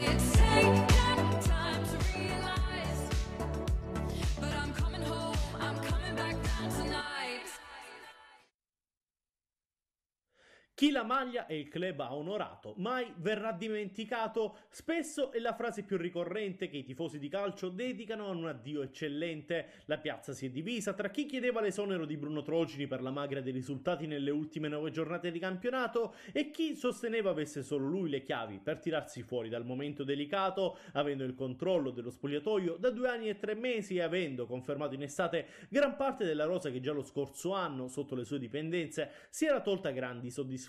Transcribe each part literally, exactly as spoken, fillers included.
Chi la maglia e il club ha onorato mai verrà dimenticato. Spesso è la frase più ricorrente che i tifosi di calcio dedicano a un addio eccellente. La piazza si è divisa tra chi chiedeva l'esonero di Bruno Trocini per la magra dei risultati nelle ultime nove giornate di campionato e chi sosteneva avesse solo lui le chiavi per tirarsi fuori dal momento delicato, avendo il controllo dello spogliatoio da due anni e tre mesi e avendo confermato in estate gran parte della rosa che già lo scorso anno, sotto le sue dipendenze, si era tolta grandi soddisfazioni.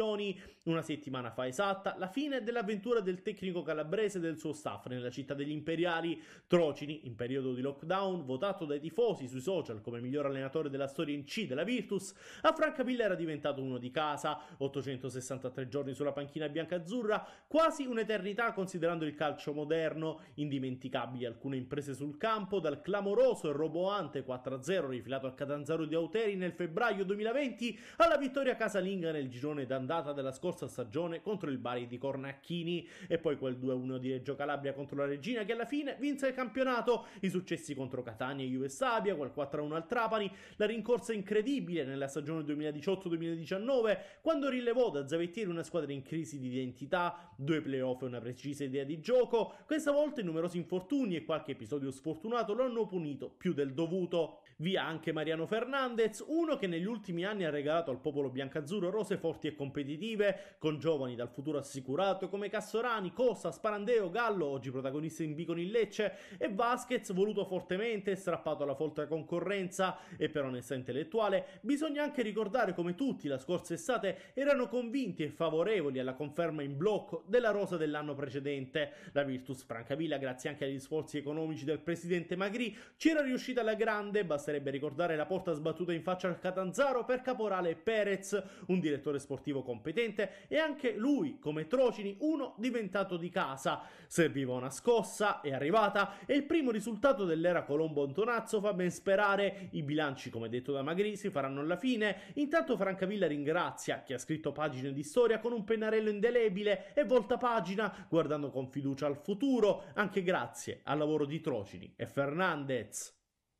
Una settimana fa esatta, la fine dell'avventura del tecnico calabrese e del suo staff nella città degli imperiali. Trocini, in periodo di lockdown, votato dai tifosi sui social come miglior allenatore della storia in C della Virtus, a Francavilla era diventato uno di casa. ottocentosessantatré giorni sulla panchina biancazzurra, quasi un'eternità considerando il calcio moderno. Indimenticabili alcune imprese sul campo, dal clamoroso e roboante quattro a zero rifilato al Catanzaro di Auteri nel febbraio duemilaventi alla vittoria casalinga nel girone d'andata della scorsa stagione contro il Bari di Cornacchini, e poi quel due a uno di Reggio Calabria contro la Regina che alla fine vinse il campionato, i successi contro Catania e Juve Stabia, quel quattro a uno al Trapani, la rincorsa incredibile nella stagione duemiladiciotto duemiladiciannove quando rilevò da Zavettieri una squadra in crisi di identità, due playoff e una precisa idea di gioco. Questa volta i numerosi infortuni e qualche episodio sfortunato lo hanno punito più del dovuto. Via anche Mariano Fernandez, uno che negli ultimi anni ha regalato al popolo biancazzurro rose forti e competitive, con giovani dal futuro assicurato come Cassorani, Costa, Sparandeo, Gallo, oggi protagonista in B con il Lecce, e Vasquez, voluto fortemente e strappato alla folta concorrenza. E per onestà intellettuale bisogna anche ricordare come tutti la scorsa estate erano convinti e favorevoli alla conferma in blocco della rosa dell'anno precedente. La Virtus Francavilla, grazie anche agli sforzi economici del presidente Magri, ci era riuscita alla grande. Basterebbe ricordare la porta sbattuta in faccia al Catanzaro per Caporale Perez, un direttore sportivo competente e anche lui, come Trocini, uno diventato di casa. Serviva una scossa, è arrivata, e il primo risultato dell'era Colombo-Antonazzo fa ben sperare. I bilanci, come detto da Magri, si faranno alla fine. Intanto Francavilla ringrazia chi ha scritto pagine di storia con un pennarello indelebile e volta pagina, guardando con fiducia al futuro, anche grazie al lavoro di Trocini e Fernandez.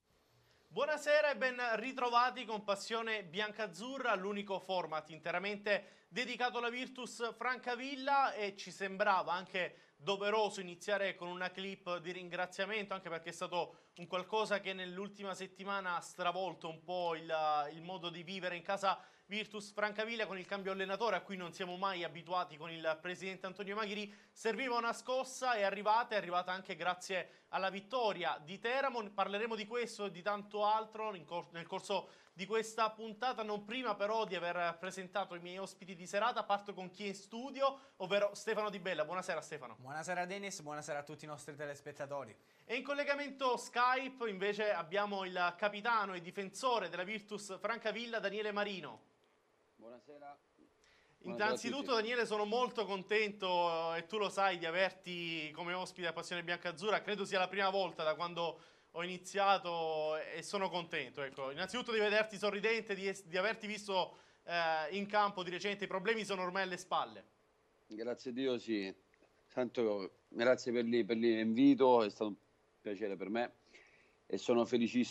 Buonasera e ben ritrovati con Passione Biancazzurra, l'unico format interamente dedicato alla Virtus Francavilla, e ci sembrava anche doveroso iniziare con una clip di ringraziamento, anche perché è stato un qualcosa che nell'ultima settimana ha stravolto un po' il, il modo di vivere in casa Virtus Francavilla con il cambio allenatore a cui non siamo mai abituati con il presidente Antonio Magri. Serviva una scossa, è arrivata, è arrivata anche grazie alla vittoria di Teramo. Parleremo di questo e di tanto altro nel corso di questa puntata, non prima però di aver presentato i miei ospiti di serata. Parto con chi è in studio, ovvero Stefano Di Bella. Buonasera Stefano. Buonasera Denis, buonasera a tutti i nostri telespettatori. E in collegamento Skype invece abbiamo il capitano e difensore della Virtus Francavilla, Daniele Marino. Buonasera. Innanzitutto Daniele, sono molto contento, e tu lo sai, di averti come ospite a Passione Biancazzurra. Credo sia la prima volta da quando ho iniziato e sono contento. Ecco, innanzitutto di vederti sorridente, di, di averti visto eh, in campo di recente. I problemi sono ormai alle spalle. Grazie a Dio, sì. Tanto grazie per l'invito, è stato un piacere per me e sono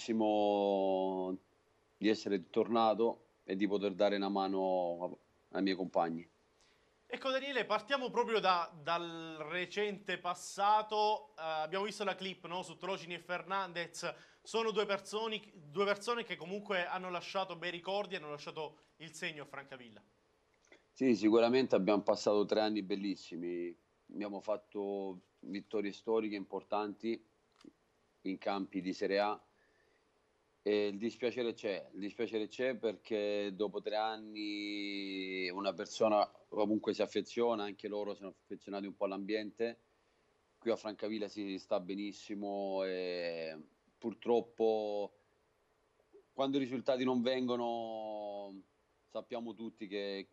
felicissimo di essere tornato e di poter dare una mano ai miei compagni. Ecco Daniele, partiamo proprio da, dal recente passato. Uh, abbiamo visto la clip, no, su Trocini e Fernandez. Sono due persone, due persone che comunque hanno lasciato bei ricordi, hanno lasciato il segno a Francavilla. Sì, sicuramente abbiamo passato tre anni bellissimi. Abbiamo fatto vittorie storiche importanti in campi di Serie A. E il dispiacere c'è, il dispiacere c'è perché dopo tre anni una persona comunque si affeziona, anche loro sono affezionati un po' all'ambiente. Qui a Francavilla si sta benissimo e purtroppo quando i risultati non vengono sappiamo tutti che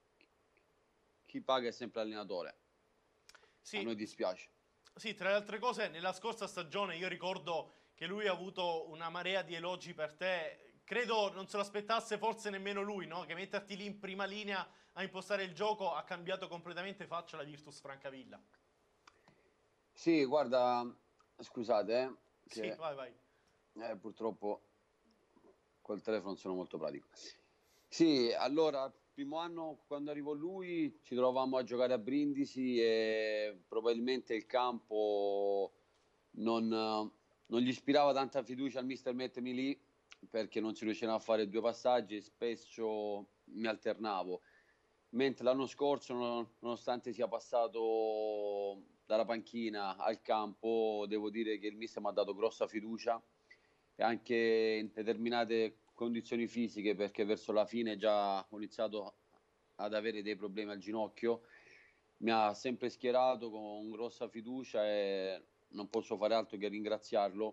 chi paga è sempre l'allenatore. Sì. A noi dispiace. Sì, tra le altre cose, nella scorsa stagione io ricordo che lui ha avuto una marea di elogi per te. Credo non se lo aspettasse forse nemmeno lui, no? Che metterti lì in prima linea a impostare il gioco ha cambiato completamente faccia la Virtus Francavilla. Sì, guarda, scusate, eh, Sì, che vai, vai. eh, purtroppo col telefono sono molto pratico. Sì, allora, primo anno quando arrivò lui ci trovavamo a giocare a Brindisi e probabilmente il campo non, non gli ispirava tanta fiducia al mister mettermi lì perché non si riuscivano a fare due passaggi e spesso mi alternavo. Mentre l'anno scorso, nonostante sia passato dalla panchina al campo, devo dire che il mister mi ha dato grossa fiducia e anche in determinate condizioni fisiche, perché verso la fine già ho iniziato ad avere dei problemi al ginocchio, mi ha sempre schierato con grossa fiducia e non posso fare altro che ringraziarlo.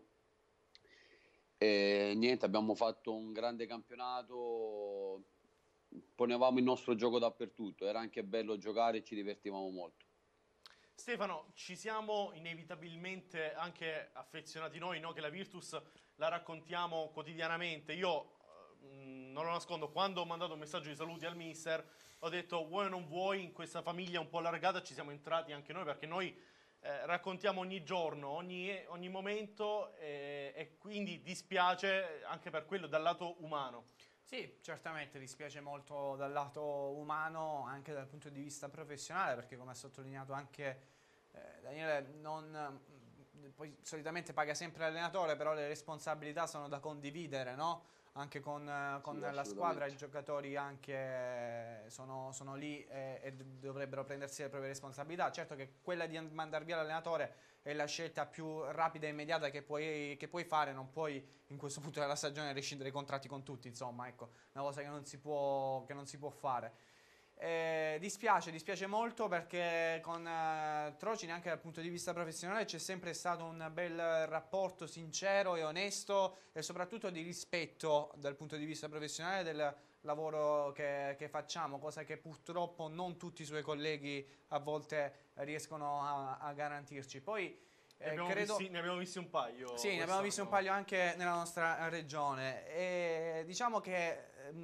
E niente, abbiamo fatto un grande campionato, ponevamo il nostro gioco dappertutto, era anche bello giocare e ci divertivamo molto. Stefano, ci siamo inevitabilmente anche affezionati noi, no? Che la Virtus la raccontiamo quotidianamente. Io mh, non lo nascondo, quando ho mandato un messaggio di saluti al mister, ho detto vuoi o non vuoi, in questa famiglia un po' allargata ci siamo entrati anche noi, perché noi eh, raccontiamo ogni giorno, ogni, ogni momento eh, e quindi dispiace anche per quello dal lato umano. Sì, certamente dispiace molto dal lato umano, anche dal punto di vista professionale, perché come ha sottolineato anche eh, Daniele, non, poi solitamente paga sempre l'allenatore, però le responsabilità sono da condividere, no? Anche con, eh, con Sì, la squadra, i assolutamente. giocatori anche sono, sono lì e, e dovrebbero prendersi le proprie responsabilità. Certo che quella di mandar via l'allenatore è la scelta più rapida e immediata che puoi, che puoi fare, non puoi in questo punto della stagione rescindere i contratti con tutti, insomma, ecco, una cosa che non si può, che non si può fare. Eh, dispiace, dispiace molto perché con eh, Trocini anche dal punto di vista professionale c'è sempre stato un bel rapporto sincero e onesto e soprattutto di rispetto dal punto di vista professionale del lavoro che, che facciamo, cosa che purtroppo non tutti i suoi colleghi a volte riescono a, a garantirci. Poi Ne eh, abbiamo, visti, credo... ne abbiamo visti un paio Sì, ne abbiamo visti un quest'anno. paio anche nella nostra regione e diciamo che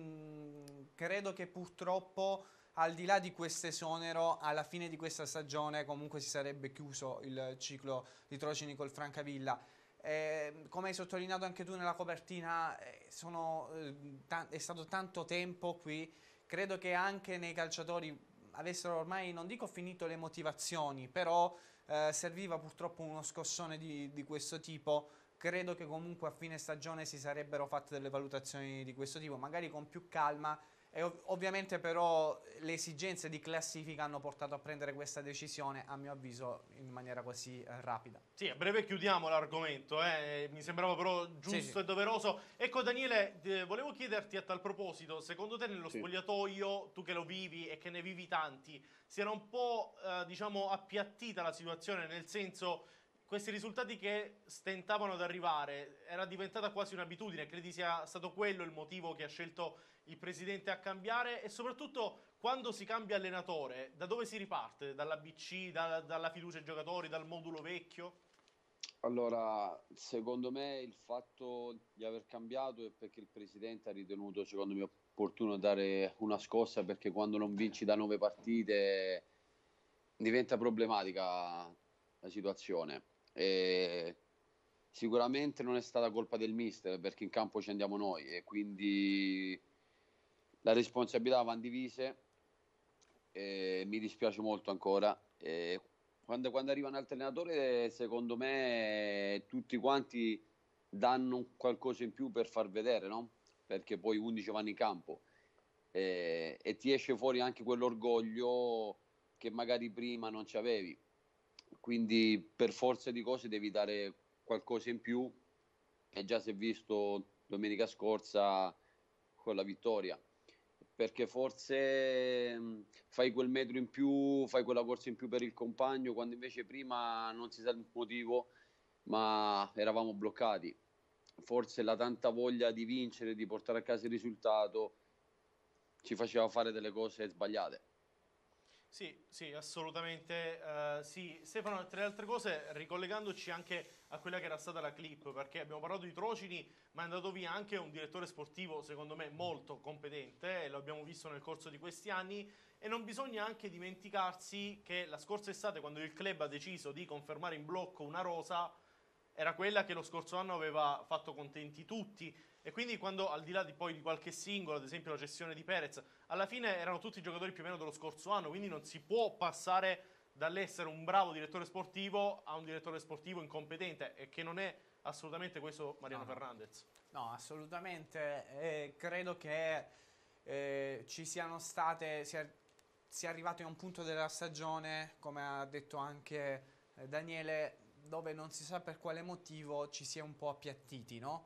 mh, credo che purtroppo al di là di questo esonero alla fine di questa stagione comunque si sarebbe chiuso il ciclo di Trocini col Francavilla. Eh, come hai sottolineato anche tu nella copertina, eh, sono, eh, ta- è stato tanto tempo qui, credo che anche nei calciatori avessero ormai, non dico finito le motivazioni, però eh, serviva purtroppo uno scossone di, di questo tipo. Credo che comunque a fine stagione si sarebbero fatte delle valutazioni di questo tipo, magari con più calma. E ov- ovviamente però le esigenze di classifica hanno portato a prendere questa decisione, a mio avviso, in maniera così eh, rapida. Sì, a breve chiudiamo l'argomento, eh. Mi sembrava però Sì, sì. giusto e doveroso. Ecco Daniele, eh, volevo chiederti a tal proposito, secondo te nello Sì. spogliatoio, tu che lo vivi e che ne vivi tanti, si era un po' eh, diciamo appiattita la situazione, nel senso questi risultati che stentavano ad arrivare, era diventata quasi un'abitudine, credi sia stato quello il motivo che ha scelto il presidente a cambiare e soprattutto quando si cambia allenatore, da dove si riparte? Dalla B C, da- dalla fiducia ai giocatori, dal modulo vecchio? Allora, secondo me il fatto di aver cambiato è perché il presidente ha ritenuto, secondo me, opportuno dare una scossa perché quando non vinci da nove partite diventa problematica la situazione. E sicuramente non è stata colpa del mister perché in campo ci andiamo noi e quindi la responsabilità va divise. E mi dispiace molto ancora. E quando, quando arriva un altro allenatore, secondo me tutti quanti danno qualcosa in più per far vedere, no? Perché poi undici vanno in campo e, e ti esce fuori anche quell'orgoglio che magari prima non ci avevi. Quindi per forza di cose devi dare qualcosa in più e già si è visto domenica scorsa con la vittoria perché forse mh, fai quel metro in più, fai quella corsa in più per il compagno, quando invece prima non si sa il motivo, ma eravamo bloccati. Forse la tanta voglia di vincere, di portare a casa il risultato, ci faceva fare delle cose sbagliate. Sì, sì, assolutamente uh, sì. Stefano, tra le altre cose, ricollegandoci anche a quella che era stata la clip, perché abbiamo parlato di Trocini, ma è andato via anche un direttore sportivo, secondo me, molto competente, e lo abbiamo visto nel corso di questi anni, e non bisogna anche dimenticarsi che la scorsa estate, quando il club ha deciso di confermare in blocco una rosa, era quella che lo scorso anno aveva fatto contenti tutti. E quindi quando, al di là di poi di qualche singolo, ad esempio la cessione di Perez, alla fine erano tutti giocatori più o meno dello scorso anno, quindi non si può passare dall'essere un bravo direttore sportivo a un direttore sportivo incompetente, e che non è assolutamente questo Mariano no, no. Fernandez. No, assolutamente. Eh, credo che eh, ci siano state, sia, sia arrivato a un punto della stagione, come ha detto anche eh, Daniele, dove non si sa per quale motivo ci si è un po' appiattiti, no?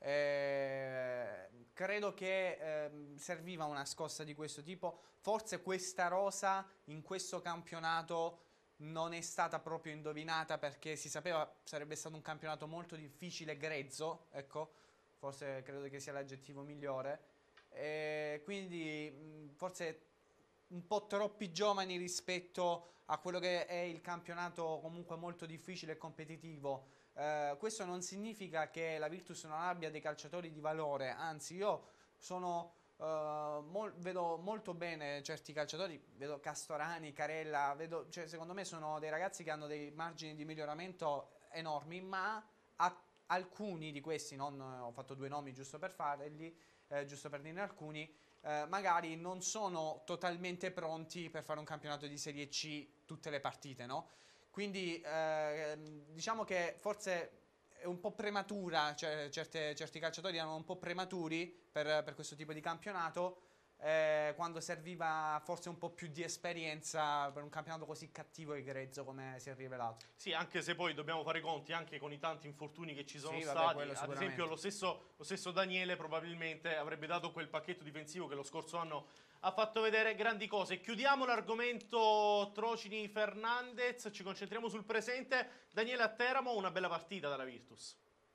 Eh, credo che eh, serviva una scossa di questo tipo. Forse questa rosa in questo campionato non è stata proprio indovinata, perché si sapeva sarebbe stato un campionato molto difficile e grezzo, ecco, forse credo che sia l'aggettivo migliore. E quindi mh, forse un po' troppi giovani rispetto a quello che è il campionato comunque molto difficile e competitivo. Uh, questo non significa che la Virtus non abbia dei calciatori di valore, anzi io sono, uh, mol- vedo molto bene certi calciatori, vedo Castorani, Carella, vedo, cioè, secondo me sono dei ragazzi che hanno dei margini di miglioramento enormi, ma a- alcuni di questi, non, ho fatto due nomi giusto per farli, eh, giusto per dirne alcuni, eh, magari non sono totalmente pronti per fare un campionato di Serie C tutte le partite, no? Quindi eh, diciamo che forse è un po' prematura, cioè certe, certi calciatori erano un po' prematuri per, per questo tipo di campionato, eh, quando serviva forse un po' più di esperienza per un campionato così cattivo e grezzo come si è rivelato. Sì, anche se poi dobbiamo fare i conti anche con i tanti infortuni che ci sono Sì, stati. vabbè, Ad esempio lo stesso, lo stesso Daniele probabilmente avrebbe dato quel pacchetto difensivo che lo scorso anno ha fatto vedere grandi cose. Chiudiamo l'argomento Trocini Fernandez, ci concentriamo sul presente. Daniele, a Teramo una bella partita dalla Virtus.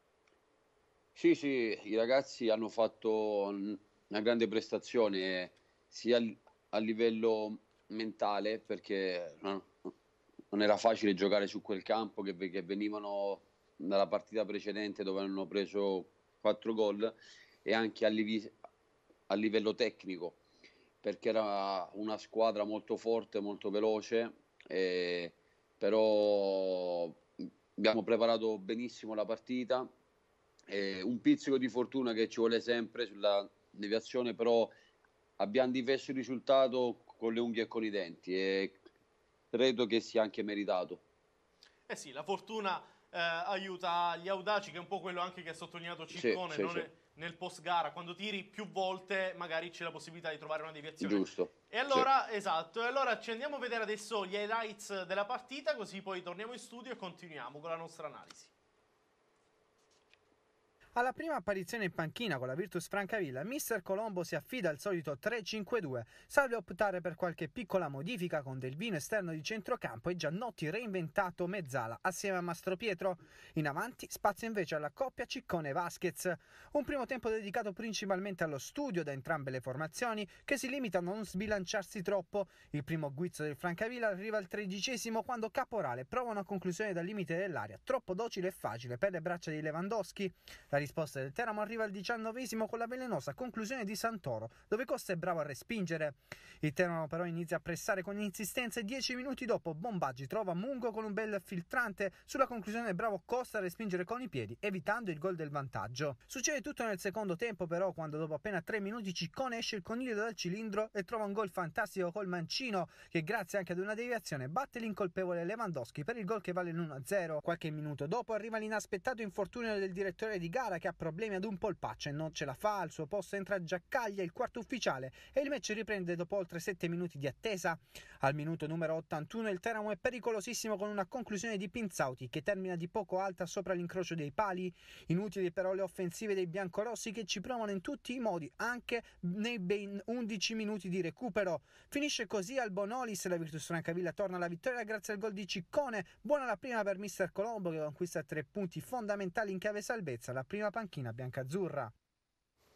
Sì, sì, i ragazzi hanno fatto una grande prestazione sia a livello mentale, perché non era facile giocare su quel campo, che, che venivano dalla partita precedente dove hanno preso quattro gol, e anche a, livi- a livello tecnico, perché era una squadra molto forte, molto veloce, eh, però abbiamo preparato benissimo la partita. Eh, un pizzico di fortuna che ci vuole sempre sulla deviazione, però abbiamo difeso il risultato con le unghie e con i denti, e credo che sia anche meritato. Eh sì, la fortuna eh, aiuta gli audaci, che è un po' quello anche che ha sottolineato Ciccone, sì, no? sì, sì. Nel post gara, quando tiri più volte magari c'è la possibilità di trovare una deviazione. Giusto. E allora, sì. Esatto, e allora ci andiamo a vedere adesso gli highlights della partita, così poi torniamo in studio e continuiamo con la nostra analisi. Alla prima apparizione in panchina con la Virtus Francavilla, mister Colombo si affida al solito tre cinque due, salve optare per qualche piccola modifica con Delvino esterno di centrocampo e Giannotti reinventato mezzala assieme a Mastro Pietro. In avanti spazio invece alla coppia Ciccone-Vasquez. Un primo tempo dedicato principalmente allo studio da entrambe le formazioni, che si limitano a non sbilanciarsi troppo. Il primo guizzo del Francavilla arriva al tredicesimo, quando Caporale prova una conclusione dal limite dell'area, troppo docile e facile per le braccia di Lewandowski. La risposta del Teramo arriva al diciannovesimo con la velenosa conclusione di Santoro, dove Costa è bravo a respingere. Il Teramo però inizia a pressare con insistenza e dieci minuti dopo Bombaggi trova Mungo con un bel filtrante sulla conclusione, bravo Costa a respingere con i piedi, evitando il gol del vantaggio. Succede tutto nel secondo tempo però, quando dopo appena tre minuti Ciccone esce il coniglio dal cilindro e trova un gol fantastico col mancino, che grazie anche ad una deviazione batte l'incolpevole Lewandowski per il gol che vale l'uno a zero. Qualche minuto dopo arriva l'inaspettato infortunio del direttore di gara, che ha problemi ad un polpaccio e non ce la fa. Al suo posto entra Giaccaglia, il quarto ufficiale, e il match riprende dopo oltre sette minuti di attesa. Al minuto numero ottantuno il Teramo è pericolosissimo con una conclusione di Pinzauti che termina di poco alta sopra l'incrocio dei pali. Inutili però le offensive dei biancorossi, che ci provano in tutti i modi anche nei ben undici minuti di recupero. Finisce così al Bonolis, la Virtus Francavilla torna alla vittoria grazie al gol di Ciccone. Buona la prima per mister Colombo, che conquista tre punti fondamentali in chiave salvezza, la prima panchina biancazzurra.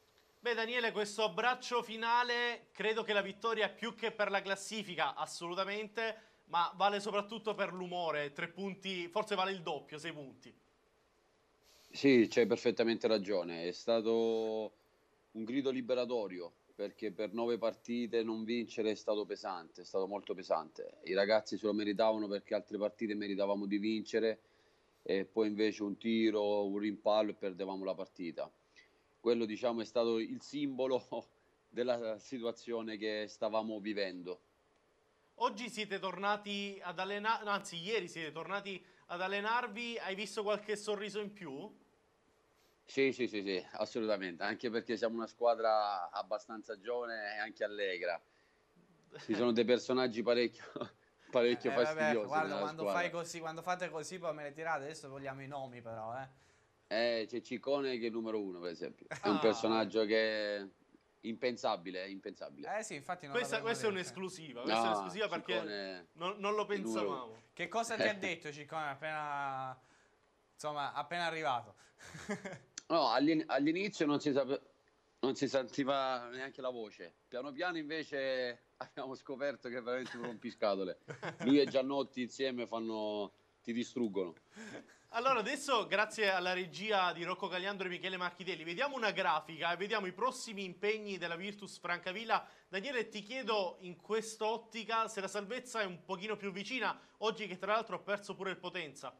Beh Daniele, questo abbraccio finale, credo che la vittoria più che per la classifica, assolutamente, ma vale soprattutto per l'umore, tre punti, forse vale il doppio, sei punti. Sì, c'hai perfettamente ragione, è stato un grido liberatorio, perché per nove partite non vincere è stato pesante, è stato molto pesante. I ragazzi se lo meritavano perché altre partite meritavamo di vincere e poi invece un tiro, un rimpallo e perdevamo la partita. Quello diciamo è stato il simbolo della situazione che stavamo vivendo. Oggi siete tornati ad allenarvi, anzi ieri siete tornati ad allenarvi, hai visto qualche sorriso in più? Sì, sì, sì, sì, assolutamente, anche perché siamo una squadra abbastanza giovane e anche allegra. Ci sono dei personaggi parecchio, parecchio Eh, vabbè, fastidiosi guarda, nella quando fai squadra. così, quando fate così poi me le tirate, adesso vogliamo i nomi però, eh. Eh, c'è Ciccone che è il numero uno, per esempio. È un Ah, personaggio che è impensabile, è impensabile. Eh sì, infatti non questa, l'avremmo questa è detto. un'esclusiva, questa è No, un'esclusiva perché Ciccone è non, non lo il numero uno. pensavamo. Che cosa ti ha detto Ciccone appena, insomma, appena arrivato? No, all'in- all'inizio non si, sape- non si sentiva neanche la voce. Piano piano invece abbiamo scoperto che è veramente un rompiscatole. Lui e Giannotti insieme fanno, ti distruggono. Allora adesso grazie alla regia di Rocco Cagliandro e Michele Marchitelli vediamo una grafica e vediamo i prossimi impegni della Virtus Francavilla. Daniele, ti chiedo in quest'ottica se la salvezza è un pochino più vicina oggi che tra l'altro ha perso pure il Potenza.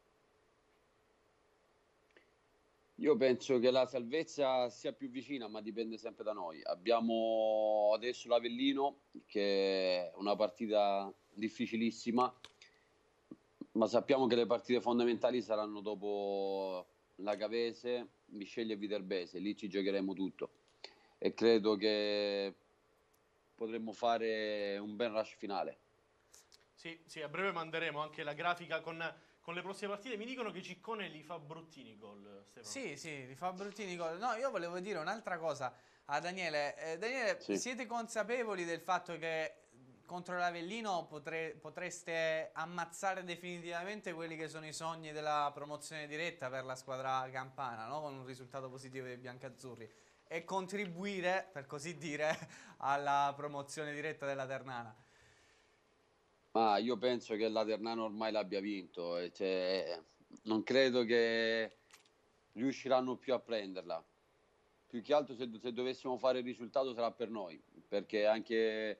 Io penso che la salvezza sia più vicina, ma dipende sempre da noi. Abbiamo adesso l'Avellino, che è una partita difficilissima, ma sappiamo che le partite fondamentali saranno dopo la Gavese, Bisceglie e Viterbese. Lì ci giocheremo tutto e credo che potremmo fare un bel rush finale. Sì, sì, a breve manderemo anche la grafica con, con le prossime partite. Mi dicono che Ciccone li fa bruttini gol, Stefano. Sì, sì, li fa bruttini gol. No, io volevo dire un'altra cosa a Daniele. Eh, Daniele, Sì. siete consapevoli del fatto che contro l'Avellino potre- potreste ammazzare definitivamente quelli che sono i sogni della promozione diretta per la squadra campana, no? Con un risultato positivo dei biancazzurri e contribuire, per così dire, alla promozione diretta della Ternana. Ma io penso che la Ternana ormai l'abbia vinto, e cioè, non credo che riusciranno più a prenderla. Più che altro se, se dovessimo fare il risultato sarà per noi, perché anche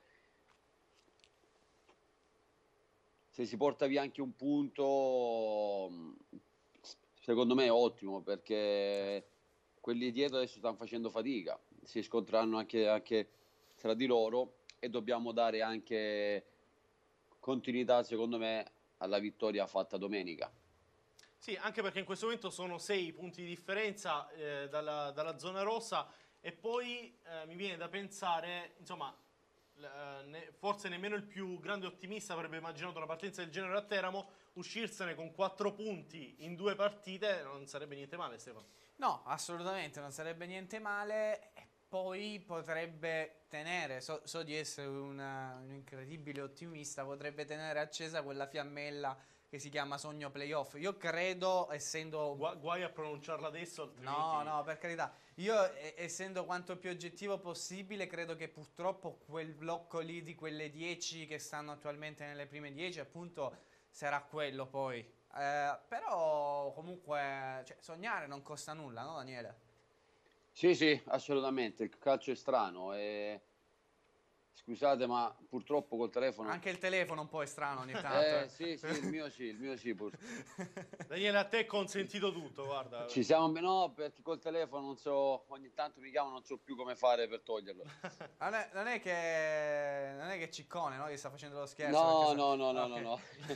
se si porta via anche un punto, secondo me è ottimo, perché quelli dietro adesso stanno facendo fatica, si scontreranno anche, anche tra di loro e dobbiamo dare anche continuità, secondo me, alla vittoria fatta domenica. Sì, anche perché in questo momento sono sei punti di differenza eh, dalla, dalla zona rossa e poi eh, mi viene da pensare, insomma, l- ne- forse nemmeno il più grande ottimista avrebbe immaginato una partenza del genere a Teramo, uscirsene con quattro punti in due partite non sarebbe niente male, Stefano. No, assolutamente non sarebbe niente male. E poi potrebbe tenere, so, so di essere una- un incredibile ottimista, potrebbe tenere accesa quella fiammella che si chiama sogno playoff. Io credo, essendo... Gua- guai a pronunciarla adesso, altrimenti... No, no, per carità. Io, e- essendo quanto più oggettivo possibile, credo che purtroppo quel blocco lì di quelle dieci che stanno attualmente nelle prime dieci, appunto, sarà quello poi. Eh, però, comunque, cioè, sognare non costa nulla, no, Daniele? Sì, sì, assolutamente, il calcio è strano e... Scusate, ma purtroppo col telefono... Anche il telefono un po' è strano ogni tanto. Eh, sì, sì, il mio sì, il mio sì, pur... Daniele, a te è consentito tutto, guarda. Ci siamo... No, perché col telefono non so, ogni tanto mi chiamano, non so più come fare per toglierlo. Non è, non è che non è che Ciccone, no? Che sta facendo lo scherzo. No, perché sa- no, no, no, Ok. no, no.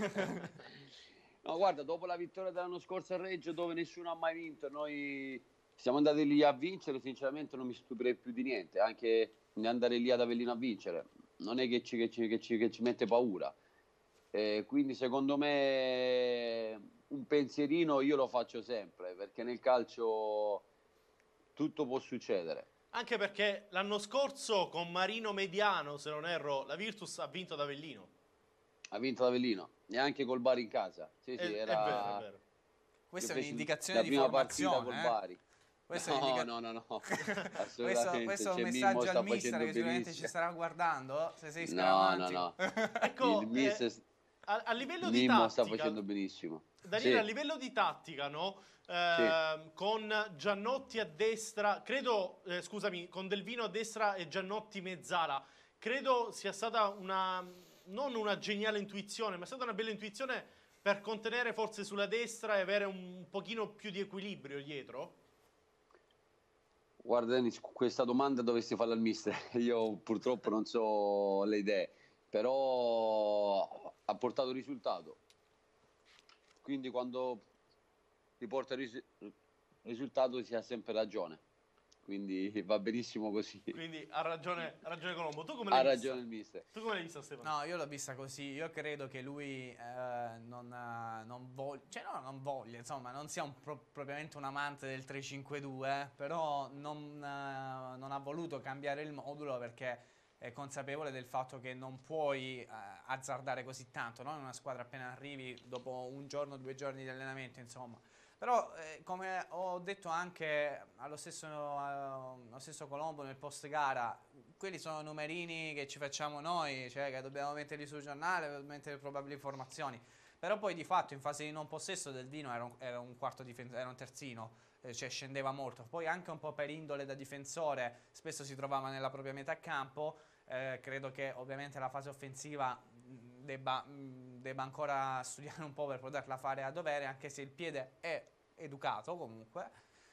No, guarda, dopo la vittoria dell'anno scorso a Reggio, dove nessuno ha mai vinto, noi siamo andati lì a vincere, sinceramente non mi stupirei più di niente, anche di andare lì ad Avellino a vincere. Non è che ci, che ci, che ci, che ci mette paura. Eh, quindi secondo me un pensierino io lo faccio sempre, perché nel calcio tutto può succedere. Anche perché l'anno scorso con Marino Mediano, se non erro, la Virtus ha vinto ad Avellino. Ha vinto ad Avellino, neanche col Bari in casa. Sì, È, sì, è era... vero, è vero. Questa è Io feci un'indicazione la di prima partita formazione. col eh. Bari. Questo No, è indica- no, no, no, questo, assolutamente. questo è un Cioè, Mimmo messaggio sta al mister facendo che sicuramente ci benissimo. starà guardando. Se sei No, no, scaramantico. no. Ecco, Il mister, eh, a, a livello di Mimmo sta tattica, facendo benissimo. Daniele, Sì, a livello di tattica, no? sì. Eh, con Giannotti a destra, credo, eh, scusami, con Delvino a destra e Giannotti mezzala, credo sia stata una, non una geniale intuizione, ma è stata una bella intuizione per contenere forse sulla destra e avere un pochino più di equilibrio dietro. Guarda Dennis, questa domanda dovresti farla al mister. Io purtroppo non so le idee, però ha portato risultato. Quindi quando ti porta ris- risultato si ha sempre ragione. Quindi va benissimo così. Quindi ha ragione, ha ragione Colombo. Tu come Ha l'hai vista? ragione il mister. Tu come l'hai vista, Stefano? No, io l'ho vista così. Io credo che lui eh, non, eh, non voglia, cioè no, non voglia, insomma, non sia un pro- propriamente un amante del tre cinque due, però non, eh, non ha voluto cambiare il modulo perché è consapevole del fatto che non puoi eh, azzardare così tanto, no? In una squadra appena arrivi dopo un giorno, due giorni di allenamento, insomma. Però, eh, come ho detto anche allo stesso, allo stesso Colombo nel post gara, quelli sono numerini che ci facciamo noi, cioè che dobbiamo metterli sul giornale per mettere probabili informazioni. Però poi di fatto in fase di non possesso Delvino era un, era un quarto difen- era un terzino, eh, cioè scendeva molto. Poi anche un po' per indole da difensore spesso si trovava nella propria metà campo. Eh, credo che ovviamente la fase offensiva debba, debba ancora studiare un po' per poterla fare a dovere, anche se il piede è educato comunque.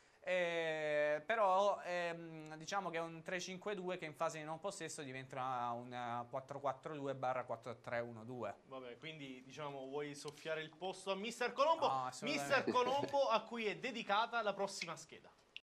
Eh, però ehm, diciamo che è un tre cinque due che in fase di non possesso diventa un quattro quattro due barra quattro tre uno due. Vabbè, quindi diciamo vuoi soffiare il posto a mister Colombo? No, mister Colombo a cui è dedicata la prossima scheda.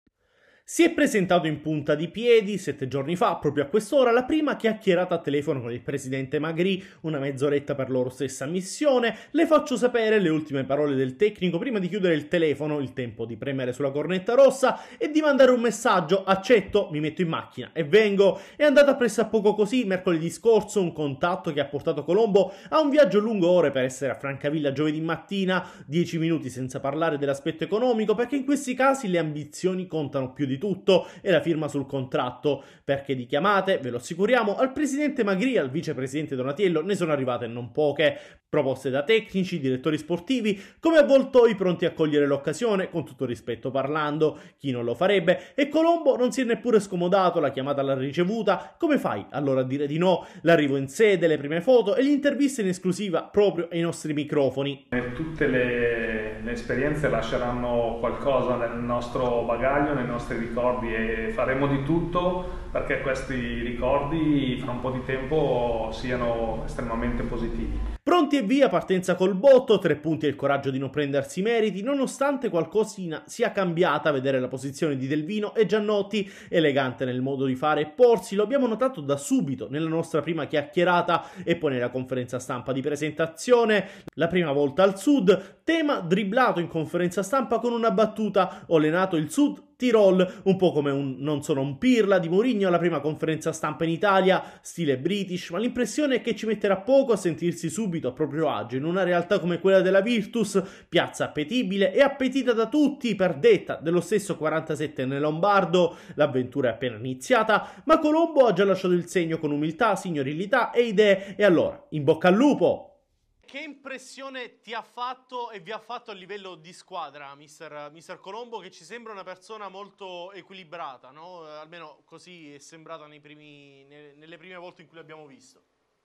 Si è presentato in punta di piedi sette giorni fa, proprio a quest'ora, la prima chiacchierata a telefono con il presidente Magri, una mezz'oretta per loro stessa missione. Le faccio sapere le ultime parole del tecnico prima di chiudere il telefono, il tempo di premere sulla cornetta rossa e di mandare un messaggio. Accetto, mi metto in macchina e vengo. È andata pressappoco così mercoledì scorso, un contatto che ha portato Colombo a un viaggio lungo ore per essere a Francavilla giovedì mattina, dieci minuti senza parlare dell'aspetto economico, perché in questi casi le ambizioni contano più di tutto e la firma sul contratto, perché di chiamate, ve lo assicuriamo, al presidente Magri e al vicepresidente Donatiello ne sono arrivate non poche, proposte da tecnici, direttori sportivi, come avvoltoi pronti a cogliere l'occasione, con tutto rispetto parlando, chi non lo farebbe, e Colombo non si è neppure scomodato, la chiamata l'ha ricevuta. Come fai allora a dire di no? L'arrivo in sede, le prime foto e l'intervista in esclusiva proprio ai nostri microfoni. Tutte le, le esperienze lasceranno qualcosa nel nostro bagaglio, nei nostri ricordi, e faremo di tutto perché questi ricordi fra un po' di tempo siano estremamente positivi. Pronti e via, partenza col botto, tre punti e il coraggio di non prendersi i meriti, nonostante qualcosina sia cambiata a vedere la posizione di Delvino e Giannotti, elegante nel modo di fare e porsi, lo abbiamo notato da subito nella nostra prima chiacchierata e poi nella conferenza stampa di presentazione, la prima volta al Sud, tema dribblato in conferenza stampa con una battuta, ho allenato il Sud Tirol, un po' come un non sono un Pirla di Mourinho alla prima conferenza stampa in Italia, stile British, ma l'impressione è che ci metterà poco a sentirsi subito a proprio agio in una realtà come quella della Virtus, piazza appetibile e appetita da tutti, per detta dello stesso quarantasettenne lombardo. L'avventura è appena iniziata, ma Colombo ha già lasciato il segno con umiltà, signorilità e idee, e allora, in bocca al lupo! Che impressione ti ha fatto e vi ha fatto a livello di squadra, mister, mister Colombo, che ci sembra una persona molto equilibrata, no? Almeno così è sembrata nei primi, nelle prime volte in cui l'abbiamo visto.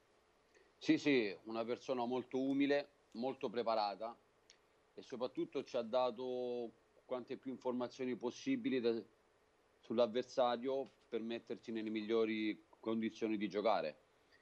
Sì, sì, una persona molto umile, molto preparata e soprattutto ci ha dato quante più informazioni possibili da, sull'avversario per metterci nelle migliori condizioni di giocare.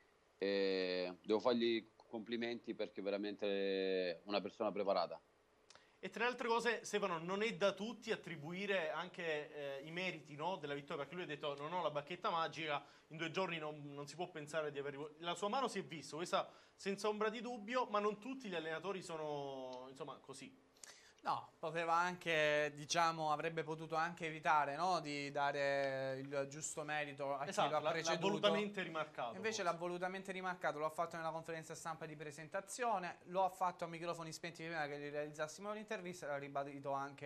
E devo fargli complimenti perché è veramente una persona preparata. E tra le altre cose, Stefano, non è da tutti attribuire anche eh, i meriti, no, della vittoria, perché lui ha detto non ho la bacchetta magica, in due giorni non, non si può pensare di aver... La sua mano si è vista, questa senza ombra di dubbio, ma non tutti gli allenatori sono, insomma, così. No, poteva anche, diciamo, avrebbe potuto anche evitare, no, di dare il giusto merito a esatto, chi lo ha l'ha, preceduto. l'ha volutamente rimarcato. Invece forse. l'ha volutamente rimarcato, lo ha fatto nella conferenza stampa di presentazione, lo ha fatto a microfoni spenti prima che gli realizzassimo l'intervista, l'ha ribadito anche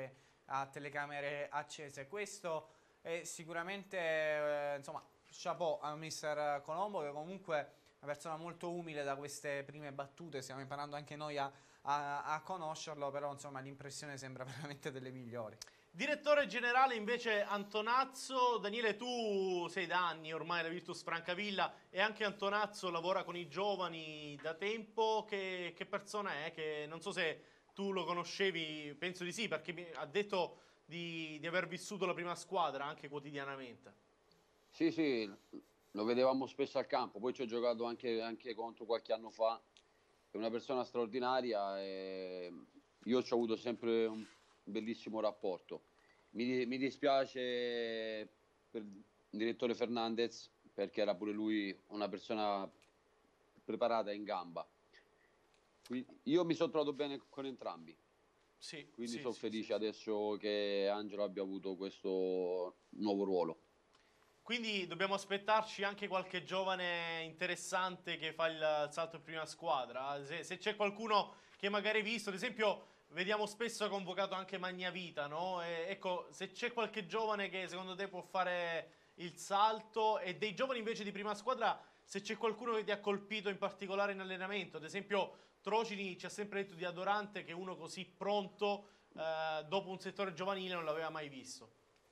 a telecamere accese. Questo è sicuramente, eh, insomma, chapeau a mister Colombo, che comunque è una persona molto umile da queste prime battute, stiamo imparando anche noi a, a, a conoscerlo, però insomma l'impressione sembra veramente delle migliori. Direttore generale invece Antonazzo. Daniele, tu sei da anni ormai alla Virtus Francavilla e anche Antonazzo lavora con i giovani da tempo. Che, che persona è? Che non so se tu lo conoscevi, penso di sì, perché mi ha detto di, di aver vissuto la prima squadra anche quotidianamente. Sì, sì, lo vedevamo spesso al campo, poi ci ho giocato anche, anche contro qualche anno fa. È una persona straordinaria e io ci ho avuto sempre un bellissimo rapporto. Mi, mi dispiace per il direttore Fernandez, perché era pure lui una persona preparata in gamba. Quindi io mi sono trovato bene con entrambi, Sì, quindi sì, sono sì, felice sì, adesso sì. che Angelo abbia avuto questo nuovo ruolo. Quindi dobbiamo aspettarci anche qualche giovane interessante che fa il salto in prima squadra. Se, se c'è qualcuno che magari hai visto, ad esempio vediamo spesso convocato anche Magnavita, no? E, ecco, se c'è qualche giovane che secondo te può fare il salto, e dei giovani invece di prima squadra, se c'è qualcuno che ti ha colpito in particolare in allenamento, ad esempio Trocini ci ha sempre detto di Adorante che uno così pronto eh, dopo un settore giovanile non l'aveva mai visto.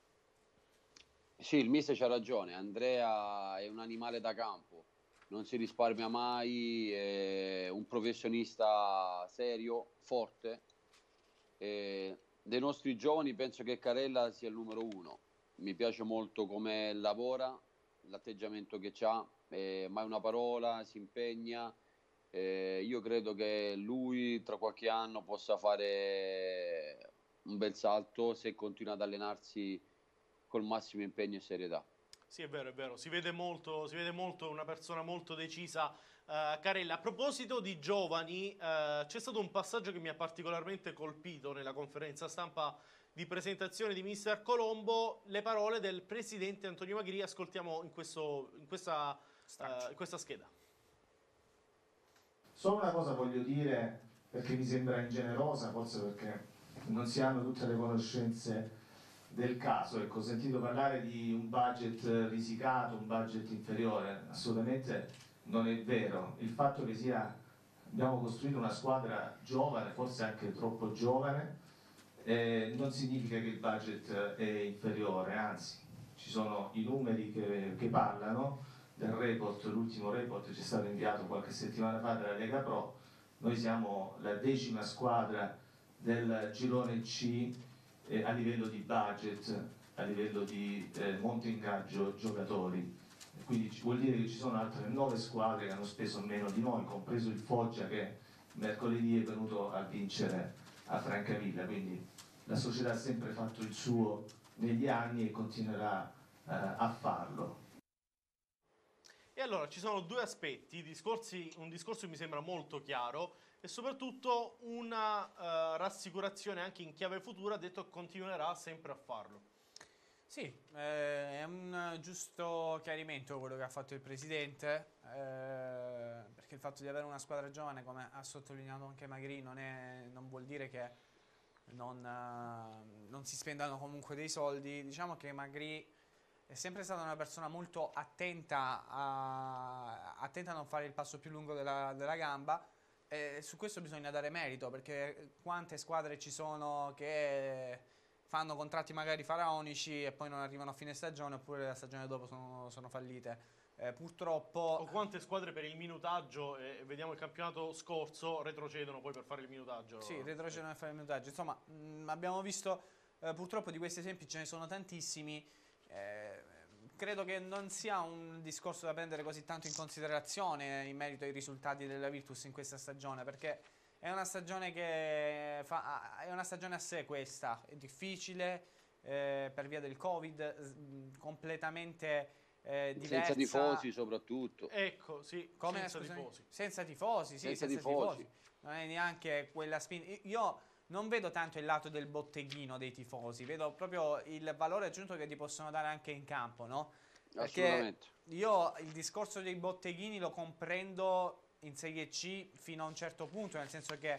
Sì, il mister c'ha ragione, Andrea è un animale da campo, non si risparmia mai, è un professionista serio, forte. E dei nostri giovani penso che Carella sia il numero uno. Mi piace molto come lavora, l'atteggiamento che ha, eh, mai una parola, si impegna. Eh, io credo che lui tra qualche anno possa fare un bel salto se continua ad allenarsi col massimo impegno e serietà. Sì, è vero, è vero, si vede molto, si vede molto una persona molto decisa, uh, Carella. A proposito di giovani, uh, c'è stato un passaggio che mi ha particolarmente colpito nella conferenza stampa di presentazione di mister Colombo, le parole del presidente Antonio Magri. Ascoltiamo in, questo, in, questa, uh, in questa scheda. Solo una cosa voglio dire, perché mi sembra ingenerosa, forse perché non si hanno tutte le conoscenze del caso. Ecco, ho sentito parlare di un budget risicato, un budget inferiore. Assolutamente non è vero. Il fatto che sia, abbiamo costruito una squadra giovane, forse anche troppo giovane, eh, non significa che il budget è inferiore, anzi ci sono i numeri che, che parlano del report. L'ultimo report ci è stato inviato qualche settimana fa dalla Lega Pro. Noi siamo la decima squadra del girone C eh, a livello di budget, a livello di eh, monte ingaggio giocatori, quindi ci vuol dire che ci sono altre nove squadre che hanno speso meno di noi, compreso il Foggia che mercoledì è venuto a vincere a Francavilla. Quindi la società ha sempre fatto il suo negli anni e continuerà eh, a farlo. E allora ci sono due aspetti, discorsi, un discorso che mi sembra molto chiaro e soprattutto una uh, rassicurazione anche in chiave futura. Ha detto che continuerà sempre a farlo. Sì, eh, è un giusto chiarimento quello che ha fatto il presidente, eh, perché il fatto di avere una squadra giovane, come ha sottolineato anche Magri, non, è, non vuol dire che non, uh, non si spendano comunque dei soldi. Diciamo che Magri è sempre stata una persona molto attenta a, attenta a non fare il passo più lungo della, della gamba, e su questo bisogna dare merito, perché quante squadre ci sono che fanno contratti magari faraonici e poi non arrivano a fine stagione, oppure la stagione dopo sono, sono fallite. Eh, purtroppo... O quante squadre per il minutaggio, e eh, vediamo il campionato scorso, retrocedono poi per fare il minutaggio. Sì, retrocedono per fare il minutaggio. Insomma, mh, abbiamo visto eh, purtroppo di questi esempi ce ne sono tantissimi. Eh, credo che non sia un discorso da prendere così tanto in considerazione in merito ai risultati della Virtus in questa stagione, perché è una stagione che fa, è una stagione a sé questa, è difficile eh, per via del Covid, completamente eh, diversa. Senza tifosi soprattutto. Ecco, sì, come senza scusami? tifosi. Senza tifosi, sì, senza, senza tifosi. tifosi. Non è neanche quella spinta. Io non vedo tanto il lato del botteghino dei tifosi, vedo proprio il valore aggiunto che ti possono dare anche in campo, no? Perché io il discorso dei botteghini lo comprendo in Serie C fino a un certo punto, nel senso che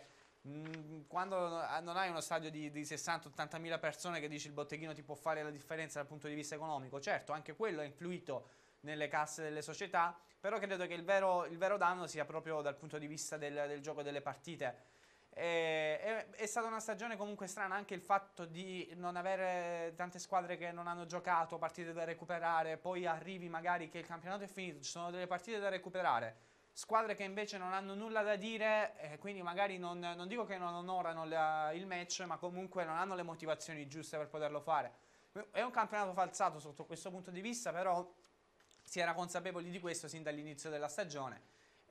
mh, quando non hai uno stadio di, di sessanta ottanta mila persone che dici il botteghino ti può fare la differenza dal punto di vista economico, certo anche quello ha influito nelle casse delle società, però credo che il vero, il vero danno sia proprio dal punto di vista del, del gioco delle partite. E, è, è stata una stagione comunque strana anche il fatto di non avere tante squadre che non hanno giocato, partite da recuperare, poi arrivi magari che il campionato è finito, ci sono delle partite da recuperare, squadre che invece non hanno nulla da dire, eh, quindi magari non, non dico che non onorano la, il match, ma comunque non hanno le motivazioni giuste per poterlo fare. È un campionato falsato sotto questo punto di vista, però si era consapevoli di questo sin dall'inizio della stagione.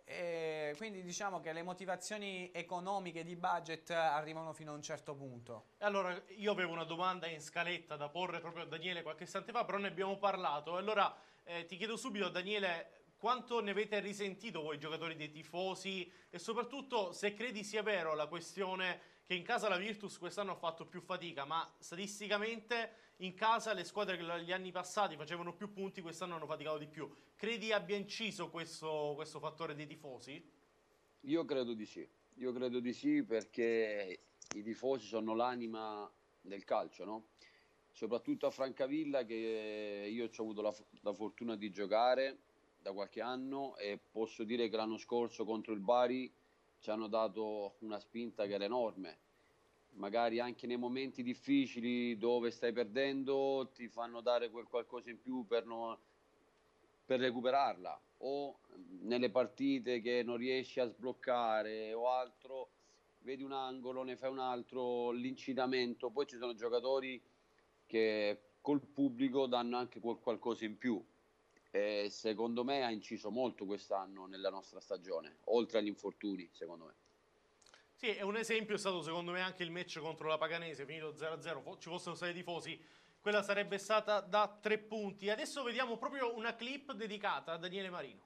E quindi diciamo che le motivazioni economiche di budget arrivano fino a un certo punto. Allora, io avevo una domanda in scaletta da porre proprio a Daniele qualche istante fa, però ne abbiamo parlato. Allora eh, ti chiedo subito, Daniele, quanto ne avete risentito voi giocatori dei tifosi e soprattutto se credi sia vero la questione che in casa la Virtus quest'anno ha fatto più fatica, ma statisticamente in casa le squadre che gli anni passati facevano più punti quest'anno hanno faticato di più. Credi abbia inciso questo, questo fattore dei tifosi? Io credo di sì, io credo di sì perché i tifosi sono l'anima del calcio, no? Soprattutto a Francavilla, che io ho avuto la, la fortuna di giocare da qualche anno e posso dire che l'anno scorso contro il Bari ci hanno dato una spinta che era enorme. Magari anche nei momenti difficili dove stai perdendo ti fanno dare quel qualcosa in più per, no, per recuperarla, o nelle partite che non riesci a sbloccare o altro, vedi un angolo, ne fai un altro, l'incitamento, poi ci sono giocatori che col pubblico danno anche quel qualcosa in più e secondo me ha inciso molto quest'anno nella nostra stagione, oltre agli infortuni secondo me. Sì, è un esempio è stato secondo me anche il match contro la Paganese, finito zero a zero, ci fossero stati tifosi, quella sarebbe stata da tre punti. Adesso vediamo proprio una clip dedicata a Daniele Marino.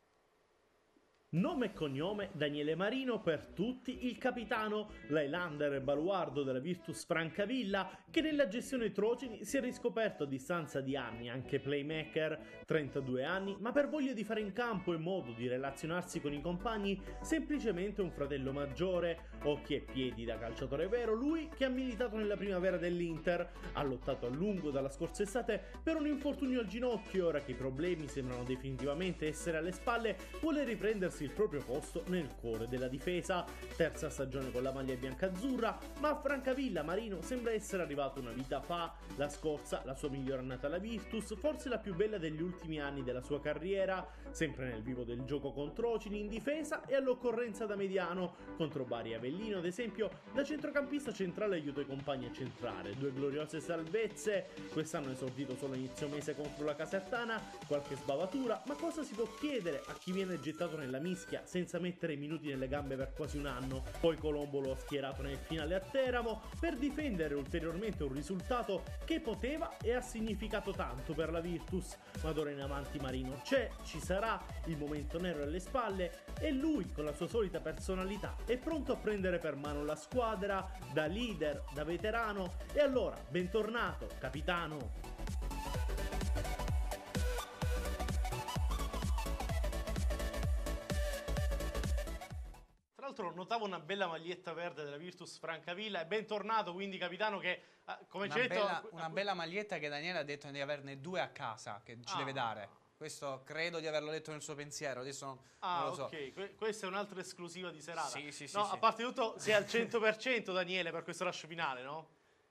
Nome e cognome Daniele Marino, per tutti il capitano, l'Highlander e baluardo della Virtus Francavilla, che nella gestione Trocini si è riscoperto a distanza di anni anche playmaker, trentadue anni, ma per voglia di fare in campo e modo di relazionarsi con i compagni semplicemente un fratello maggiore, occhi e piedi da calciatore vero, lui che ha militato nella primavera dell'Inter, ha lottato a lungo dalla scorsa estate per un infortunio al ginocchio e ora che i problemi sembrano definitivamente essere alle spalle vuole riprendersi il proprio posto nel cuore della difesa. Terza stagione con la maglia biancazzurra, ma a Francavilla Marino sembra essere arrivato una vita fa. La scorsa, la sua migliore annata alla Virtus, forse la più bella degli ultimi anni della sua carriera, sempre nel vivo del gioco con Trocini in difesa e all'occorrenza da mediano. Contro Bari e Avellino, ad esempio, da centrocampista centrale aiuta i compagni a centrare. Due gloriose salvezze, quest'anno esordito solo inizio mese contro la Casertana, qualche sbavatura, ma cosa si può chiedere a chi viene gettato nella mischia senza mettere i minuti nelle gambe per quasi un anno? Poi Colombo lo ha schierato nel finale a Teramo per difendere ulteriormente un risultato che poteva e ha significato tanto per la Virtus, ma d'ora in avanti Marino c'è, ci sarà, il momento nero alle spalle e lui con la sua solita personalità è pronto a prendere per mano la squadra da leader, da veterano. E allora bentornato capitano. Notavo una bella maglietta verde della Virtus Francavilla e bentornato quindi capitano che come una, ci detto, bella, una bella maglietta che Daniele ha detto di averne due a casa che ci ah. deve dare. Questo credo di averlo letto nel suo pensiero, adesso non, ah, non lo so. Ok, que questa è un'altra esclusiva di serata. Sì, sì, sì, no, sì. A parte tutto sei al cento per cento Daniele per questo rush finale, no?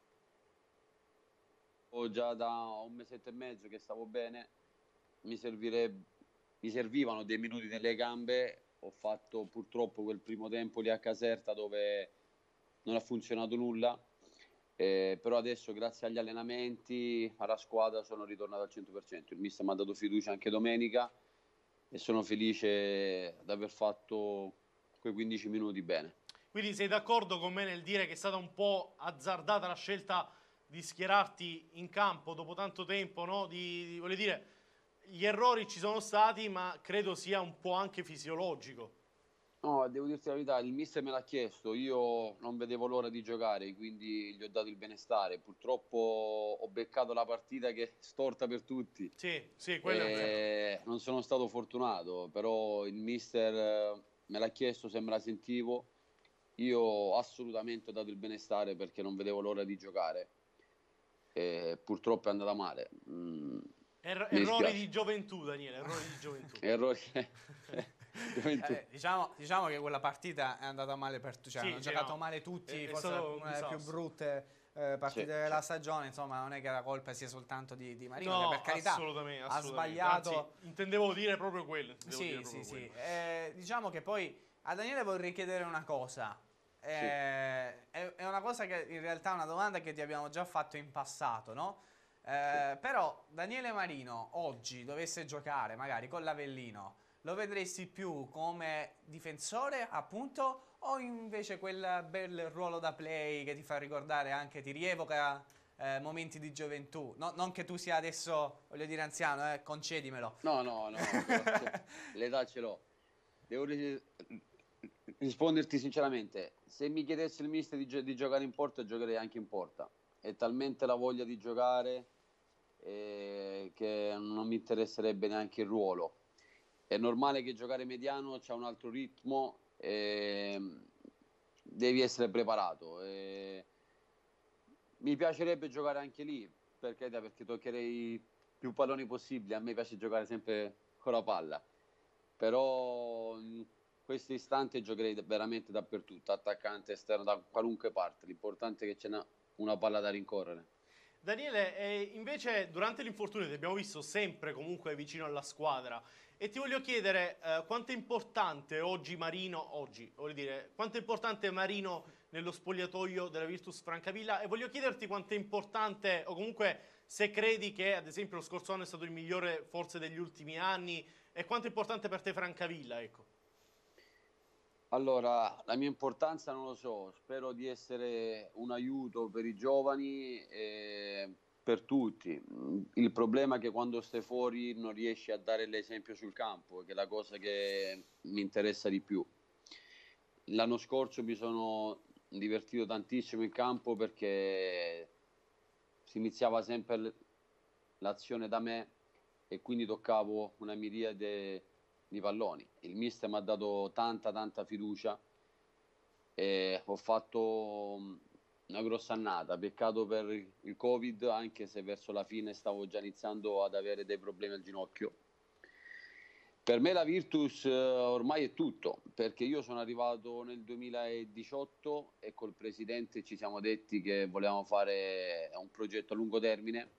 Ho già da un mesetto e mezzo che stavo bene, mi, servirebbe, mi servivano dei minuti nelle gambe. Ho fatto purtroppo quel primo tempo lì a Caserta dove non ha funzionato nulla, eh, però adesso grazie agli allenamenti, alla squadra sono ritornato al cento per cento. Il mister mi ha dato fiducia anche domenica e sono felice di aver fatto quei quindici minuti bene. Quindi sei d'accordo con me nel dire che è stata un po' azzardata la scelta di schierarti in campo dopo tanto tempo, no? Di, di, voglio dire... Gli errori ci sono stati, ma credo sia un po' anche fisiologico. No, devo dirti la verità, il mister me l'ha chiesto, io non vedevo l'ora di giocare, quindi gli ho dato il benestare. Purtroppo ho beccato la partita che è storta per tutti. Sì, sì, quello è vero. Non sono stato fortunato, però il mister me l'ha chiesto se me la sentivo. io assolutamente ho dato il benestare perché non vedevo l'ora di giocare e purtroppo è andata male. Mm, er- errori di gioventù, Daniele, errori di gioventù. errori gioventù. Eh, diciamo, diciamo che quella partita è andata male per tutti, cioè Sì, hanno sì, giocato no. male tutti, È- è forse stato un una delle più disastro. brutte eh, partite Sì, della sì. stagione, insomma non è che la colpa sia soltanto di, di Marino, No, che per carità assolutamente, ha assolutamente. sbagliato. Anzi, intendevo dire proprio quello. intendevo Sì, dire sì, proprio sì. quello. Eh, diciamo che poi a Daniele vorrei chiedere una cosa. Eh, è, è una cosa che in realtà è una domanda che ti abbiamo già fatto in passato, no? Eh, però Daniele Marino oggi dovesse giocare magari con l'Avellino, lo vedresti più come difensore, appunto, o invece quel bel ruolo da play che ti fa ricordare anche, ti rievoca eh, momenti di gioventù? No, non che tu sia adesso, voglio dire, anziano, eh, concedimelo. No, no, no, però, cioè, l'età ce l'ho. Devo ris- risponderti sinceramente, se mi chiedesse il mister di, gio- di giocare in porta, giocherei anche in porta. È talmente la voglia di giocare eh, che non mi interesserebbe neanche il ruolo. È normale che giocare mediano c'ha un altro ritmo e devi essere preparato. E mi piacerebbe giocare anche lì, perché, perché toccherei più palloni possibili. A me piace giocare sempre con la palla, però in questo istante giocherei veramente dappertutto, attaccante, esterno, da qualunque parte. L'importante è che c'è una, una palla da rincorrere. Daniele, eh, invece durante l'infortunio ti abbiamo visto sempre comunque vicino alla squadra e ti voglio chiedere eh, quanto è importante oggi Marino, oggi, voglio dire, quanto è importante Marino nello spogliatoio della Virtus Francavilla e voglio chiederti quanto è importante, o comunque se credi che ad esempio lo scorso anno è stato il migliore forse degli ultimi anni e quanto è importante per te Francavilla, ecco. Allora, la mia importanza non lo so, spero di essere un aiuto per i giovani e per tutti. Il problema è che quando stai fuori non riesci a dare l'esempio sul campo, che è la cosa che mi interessa di più. L'anno scorso mi sono divertito tantissimo in campo perché si iniziava sempre l'azione da me e quindi toccavo una miriade di palloni. Il mister mi ha dato tanta tanta fiducia e ho fatto una grossa annata. Peccato per il Covid, anche se verso la fine stavo già iniziando ad avere dei problemi al ginocchio. Per me la Virtus ormai è tutto, perché io sono arrivato nel duemiladiciotto e col presidente ci siamo detti che volevamo fare un progetto a lungo termine,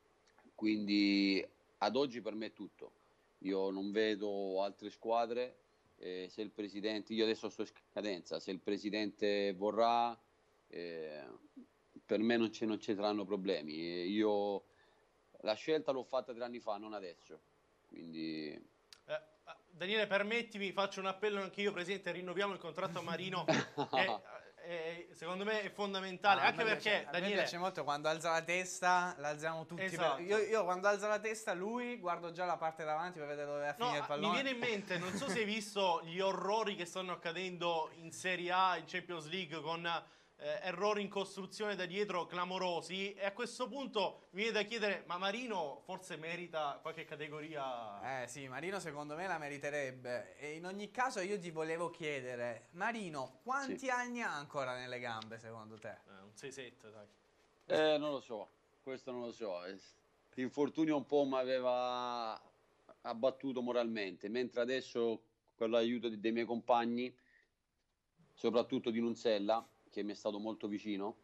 quindi ad oggi per me è tutto. Io non vedo altre squadre, eh, se il presidente, io adesso sto in scadenza, se il presidente vorrà, eh, per me non, non ci saranno problemi. Io la scelta l'ho fatta tre anni fa, non adesso, quindi... Eh, Daniele, permettimi, faccio un appello anche io, Presidente, rinnoviamo il contratto a Marino, che eh, secondo me è fondamentale, Ah, anche a me perché, piace, a Daniele... me piace molto quando alza la testa, la alziamo tutti. Esatto. Per, io, io quando alza la testa, lui, guardo già la parte davanti per vedere dove va a No, finire il pallone. mi viene in mente, non so se hai visto gli orrori che stanno accadendo in Serie A, in Champions League, con eh, errori in costruzione da dietro clamorosi, e a questo punto mi viene da chiedere, ma Marino forse merita qualche categoria? Eh sì, Marino secondo me la meriterebbe. E in ogni caso io ti volevo chiedere, Marino, quanti Sì. anni ha ancora nelle gambe secondo te? Eh, un sei sette, dai. Eh, non lo so, questo non lo so. L'infortunio un po' mi aveva abbattuto moralmente, mentre adesso con l'aiuto dei miei compagni, soprattutto di Nunzella, che mi è stato molto vicino,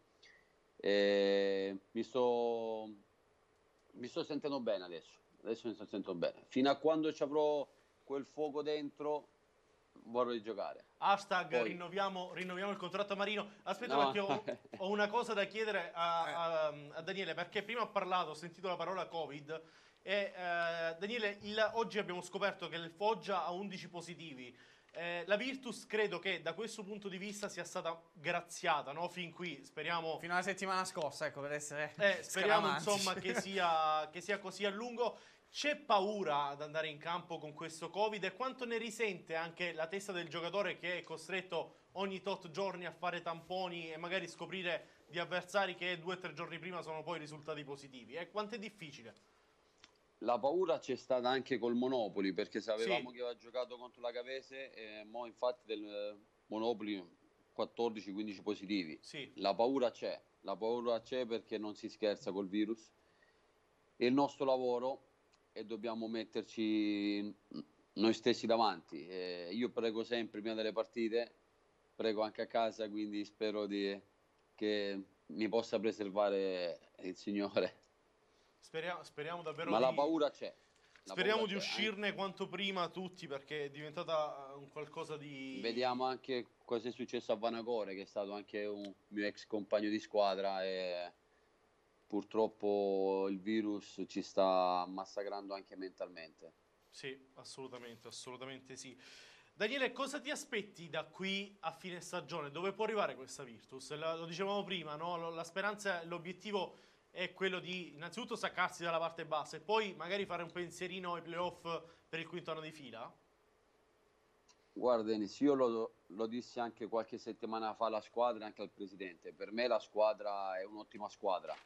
eh, mi sto mi sto sentendo bene adesso. Adesso mi sto sentendo bene. Fino a quando ci avrò quel fuoco dentro, vorrei giocare. Hashtag Poi- rinnoviamo, rinnoviamo il contratto a Marino. Aspetta, No. perché ho, ho una cosa da chiedere a, a- a Daniele, perché prima ho parlato, ho sentito la parola Covid e eh, Daniele, il- oggi abbiamo scoperto che il Foggia ha undici positivi. Eh, la Virtus credo che da questo punto di vista sia stata graziata, no? Fin qui, speriamo... Fino alla settimana scorsa, ecco, per essere Eh, speriamo scaramantici. insomma che sia, che sia così a lungo. C'è paura ad andare in campo con questo Covid e quanto ne risente anche la testa del giocatore che è costretto ogni tot giorni a fare tamponi e magari scoprire di avversari che due o tre giorni prima sono poi risultati positivi? E quanto è difficile? La paura c'è stata anche col Monopoli, perché sapevamo Sì. che aveva giocato contro la Cavese e mo infatti del Monopoli quattordici quindici positivi. Sì. La paura c'è, la paura c'è perché non si scherza col virus. È il nostro lavoro e dobbiamo metterci noi stessi davanti. Eh, io prego sempre prima delle partite, prego anche a casa, quindi spero di, che mi possa preservare il Signore. Speriamo, speriamo davvero Ma di... la paura c'è. La Speriamo paura di c'è. uscirne eh. quanto prima tutti, perché è diventata un qualcosa di... Vediamo anche cosa è successo a Vanacore, che è stato anche un mio ex compagno di squadra, e purtroppo il virus ci sta massacrando anche mentalmente. Sì, assolutamente, assolutamente sì. Daniele, cosa ti aspetti da qui a fine stagione? Dove può arrivare questa Virtus? Lo dicevamo prima, no? La speranza, l'obiettivo è quello di innanzitutto staccarsi dalla parte bassa e poi magari fare un pensierino ai playoff per il quinto anno di fila? Guarda Denis, io lo, lo dissi anche qualche settimana fa alla squadra e anche al presidente. Per me la squadra è un'ottima squadra.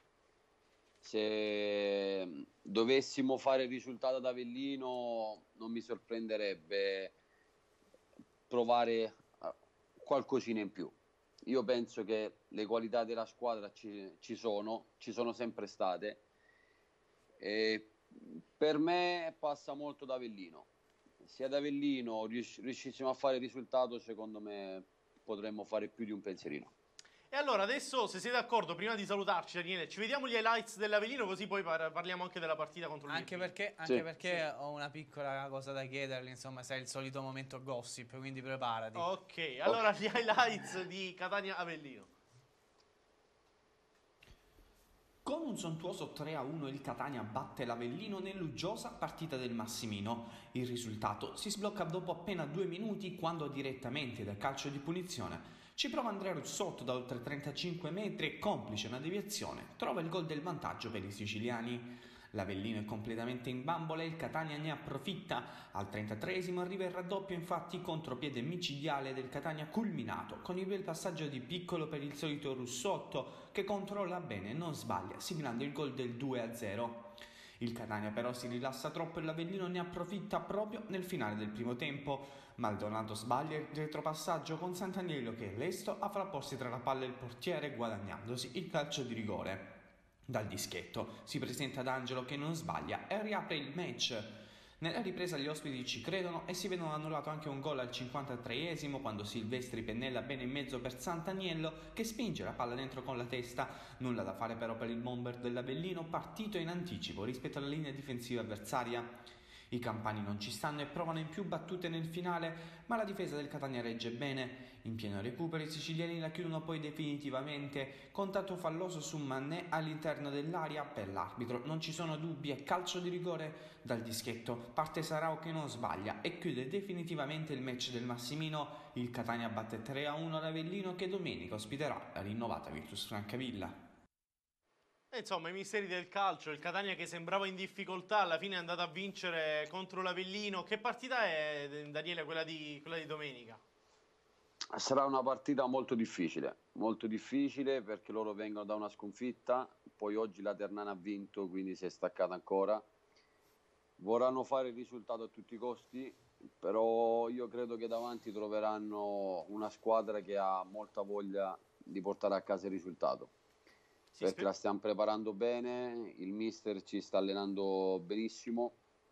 Se dovessimo fare il risultato ad Avellino non mi sorprenderebbe provare qualcosina in più. Io penso che le qualità della squadra ci, ci sono, ci sono sempre state, e per me passa molto da Avellino. Se ad Avellino riuscissimo a fare il risultato, secondo me potremmo fare più di un pensierino. E allora adesso, se siete d'accordo, prima di salutarci Daniele, ci vediamo gli highlights dell'Avellino, così poi par parliamo anche della partita contro il Anche perché, anche sì. perché sì. ho una piccola cosa da chiedergli, insomma, sai, il solito momento gossip, quindi preparati. Ok, allora gli highlights di Catania-Avellino. Con un sontuoso tre a uno il Catania batte l'Avellino nell'uggiosa partita del Massimino. Il risultato si sblocca dopo appena due minuti, quando direttamente dal calcio di punizione ci prova Andrea Russotto da oltre trentacinque metri e, complice una deviazione, trova il gol del vantaggio per i siciliani. L'Avellino è completamente in bambola e il Catania ne approfitta. Al trentatreesimo arriva il raddoppio, infatti contropiede micidiale del Catania culminato con il bel passaggio di Piccolo per il solito Russotto, che controlla bene e non sbaglia, siglando il gol del due a zero. Il Catania però si rilassa troppo e l'Avellino ne approfitta proprio nel finale del primo tempo. Maldonado sbaglia il retropassaggio con Sant'Agnello che è lesto a frapporsi tra la palla e il portiere, guadagnandosi il calcio di rigore. Dal dischetto si presenta D'Angelo che non sbaglia e riapre il match. Nella ripresa gli ospiti ci credono e si vedono annullato anche un gol al cinquantatreesimo, quando Silvestri pennella bene in mezzo per Sant'Agnello, che spinge la palla dentro con la testa. Nulla da fare però per il bomber dell'Avellino, partito in anticipo rispetto alla linea difensiva avversaria. I campani non ci stanno e provano in più battute nel finale, ma la difesa del Catania regge bene. In pieno recupero i siciliani la chiudono poi definitivamente. Contatto falloso su Mannè all'interno dell'area, per l'arbitro non ci sono dubbi e calcio di rigore. Dal dischetto parte Sarao che non sbaglia e chiude definitivamente il match del Massimino. Il Catania batte tre a uno l'Avellino, che domenica ospiterà la rinnovata Virtus Francavilla. E insomma, i misteri del calcio, il Catania che sembrava in difficoltà, alla fine è andato a vincere contro l'Avellino. Che partita è, Daniele, quella di, quella di domenica? Sarà una partita molto difficile, molto difficile perché loro vengono da una sconfitta, poi oggi la Ternana ha vinto, quindi si è staccata ancora. Vorranno fare il risultato a tutti i costi, però io credo che davanti troveranno una squadra che ha molta voglia di portare a casa il risultato. Sì, perché la stiamo preparando bene, il mister ci sta allenando benissimo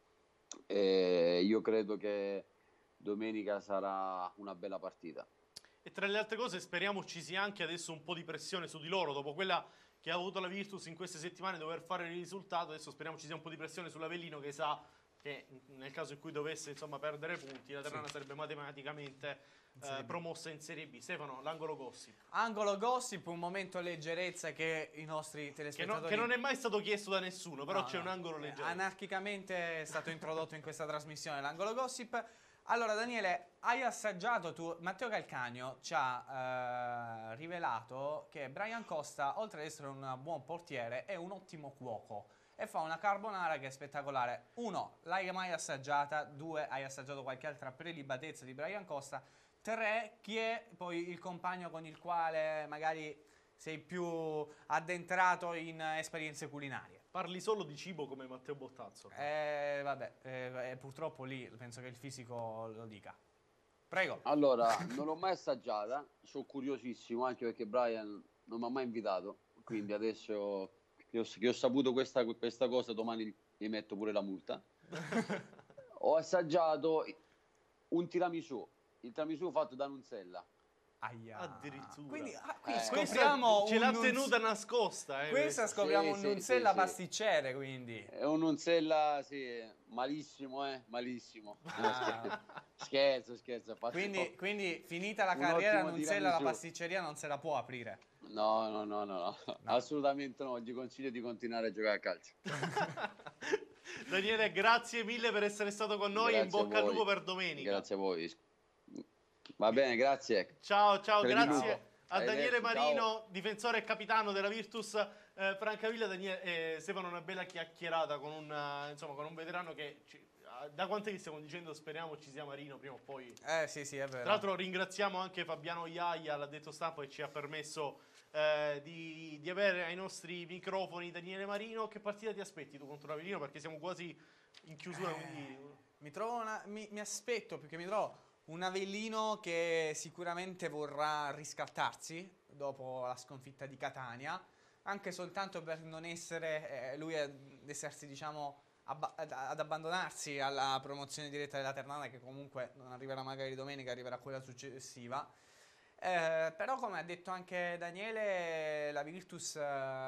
e io credo che domenica sarà una bella partita. E tra le altre cose speriamo ci sia anche adesso un po' di pressione su di loro, dopo quella che ha avuto la Virtus in queste settimane, dover fare il risultato. Adesso speriamo ci sia un po' di pressione sull'Avellino, che sa che nel caso in cui dovesse insomma perdere punti, la Ternana sì. sarebbe matematicamente eh, promossa in Serie B. Stefano, l'angolo gossip. Angolo gossip, un momento leggerezza che i nostri telespettatori... Che, no, che non è mai stato chiesto da nessuno, però no, c'è no. un angolo leggerezza. Anarchicamente è stato introdotto in questa trasmissione l'angolo gossip. Allora Daniele, hai assaggiato tu, Matteo Calcagno ci ha eh, rivelato che Brian Costa, oltre ad essere un buon portiere, è un ottimo cuoco e fa una carbonara che è spettacolare. Uno, l'hai mai assaggiata? Due, hai assaggiato qualche altra prelibatezza di Brian Costa? Tre, chi è poi il compagno con il quale magari sei più addentrato in esperienze culinarie? Parli solo di cibo come Matteo Bottazzo. Eh, vabbè, eh, purtroppo lì penso che il fisico lo dica. Prego. Allora, non l'ho mai assaggiata, sono curiosissimo anche perché Brian non mi ha mai invitato, quindi adesso che ho, che ho saputo questa, questa cosa, domani gli metto pure la multa. Ho assaggiato un tiramisù, il tiramisù fatto da Nunzella. Aia. Addirittura. Quindi ah, qui Eh. scopriamo Questa ce l'ha un tenuta nascosta. Eh, Questa questa. scopriamo Sì, un sì, Nunzella sì, sì. pasticcere, quindi. È un Nunzella, sì, malissimo, eh, malissimo. No, Ah. scherzo, scherzo. Ha fatto Quindi, quindi finita la un carriera, ottimo Nunzella la tiramisù. pasticceria non se la può aprire. No, no, no, no, no, No. assolutamente no. Gli consiglio di continuare a giocare a calcio. Daniele, grazie mille per essere stato con noi. Grazie In bocca a al voi. lupo per domenica. Grazie a voi. Va bene, grazie. Ciao, ciao, Tre grazie minuti. a Daniele Arrivederci, Marino, ciao. difensore e capitano della Virtus eh, Francavilla. Daniele, eh, Stefano, una bella chiacchierata con un, eh, insomma, con un veterano che ci- da quant'è che stiamo dicendo speriamo ci sia Marino prima o poi. Eh sì, sì, è vero. Tra l'altro ringraziamo anche Fabiano Iaia, l'addetto stampa, che ci ha permesso eh, di, di avere ai nostri microfoni Daniele Marino. Che partita ti aspetti tu contro l'Avellino? Perché siamo quasi in chiusura, Eh, quindi... mi trovo una- mi, mi aspetto, perché mi trovo un Avellino che sicuramente vorrà riscattarsi dopo la sconfitta di Catania, anche soltanto per non essere eh, lui ad essersi, diciamo, abba- ad, ad abbandonarsi alla promozione diretta della Ternana, che comunque non arriverà magari domenica, arriverà quella successiva. Eh, però, come ha detto anche Daniele, la Virtus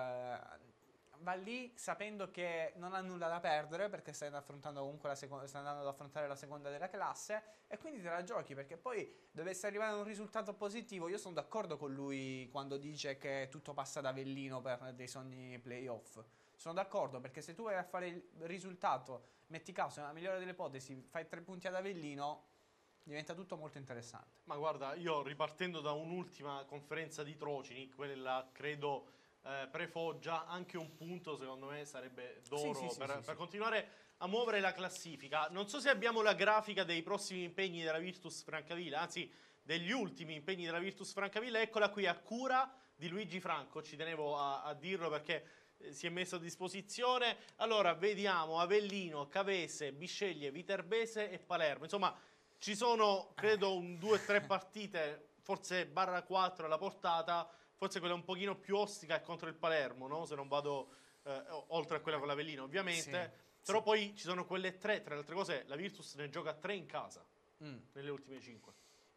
eh, va lì sapendo che non ha nulla da perdere, perché sta affrontando comunque la seconda, sta andando ad affrontare la seconda della classe, e quindi te la giochi, perché poi dovesse arrivare un risultato positivo. Io sono d'accordo con lui quando dice che tutto passa da Avellino per dei sogni playoff. Sono d'accordo, perché se tu vai a fare il risultato, metti caso, nella migliore delle ipotesi, fai tre punti ad Avellino, diventa tutto molto interessante. Ma guarda, io ripartendo da un'ultima conferenza di Trocini, quella credo eh, pre-Foggia, anche un punto secondo me sarebbe d'oro Sì, sì, sì, per, sì, per sì. continuare a muovere la classifica. Non so se abbiamo la grafica dei prossimi impegni della Virtus Francavilla, anzi degli ultimi impegni della Virtus Francavilla. Eccola qui, a cura di Luigi Franco, ci tenevo a, a dirlo perché eh, si è messo a disposizione. Allora, vediamo Avellino, Cavese, Bisceglie, Viterbese e Palermo. Insomma, ci sono, credo, un due o tre partite, forse barra quattro alla portata, forse quella un pochino più ostica è contro il Palermo, no? Se non vado eh, oltre a quella con l'Avellino, ovviamente. Sì, Però sì. poi ci sono quelle tre, tra le altre cose, la Virtus ne gioca tre in casa, Mm. nelle ultime cinque.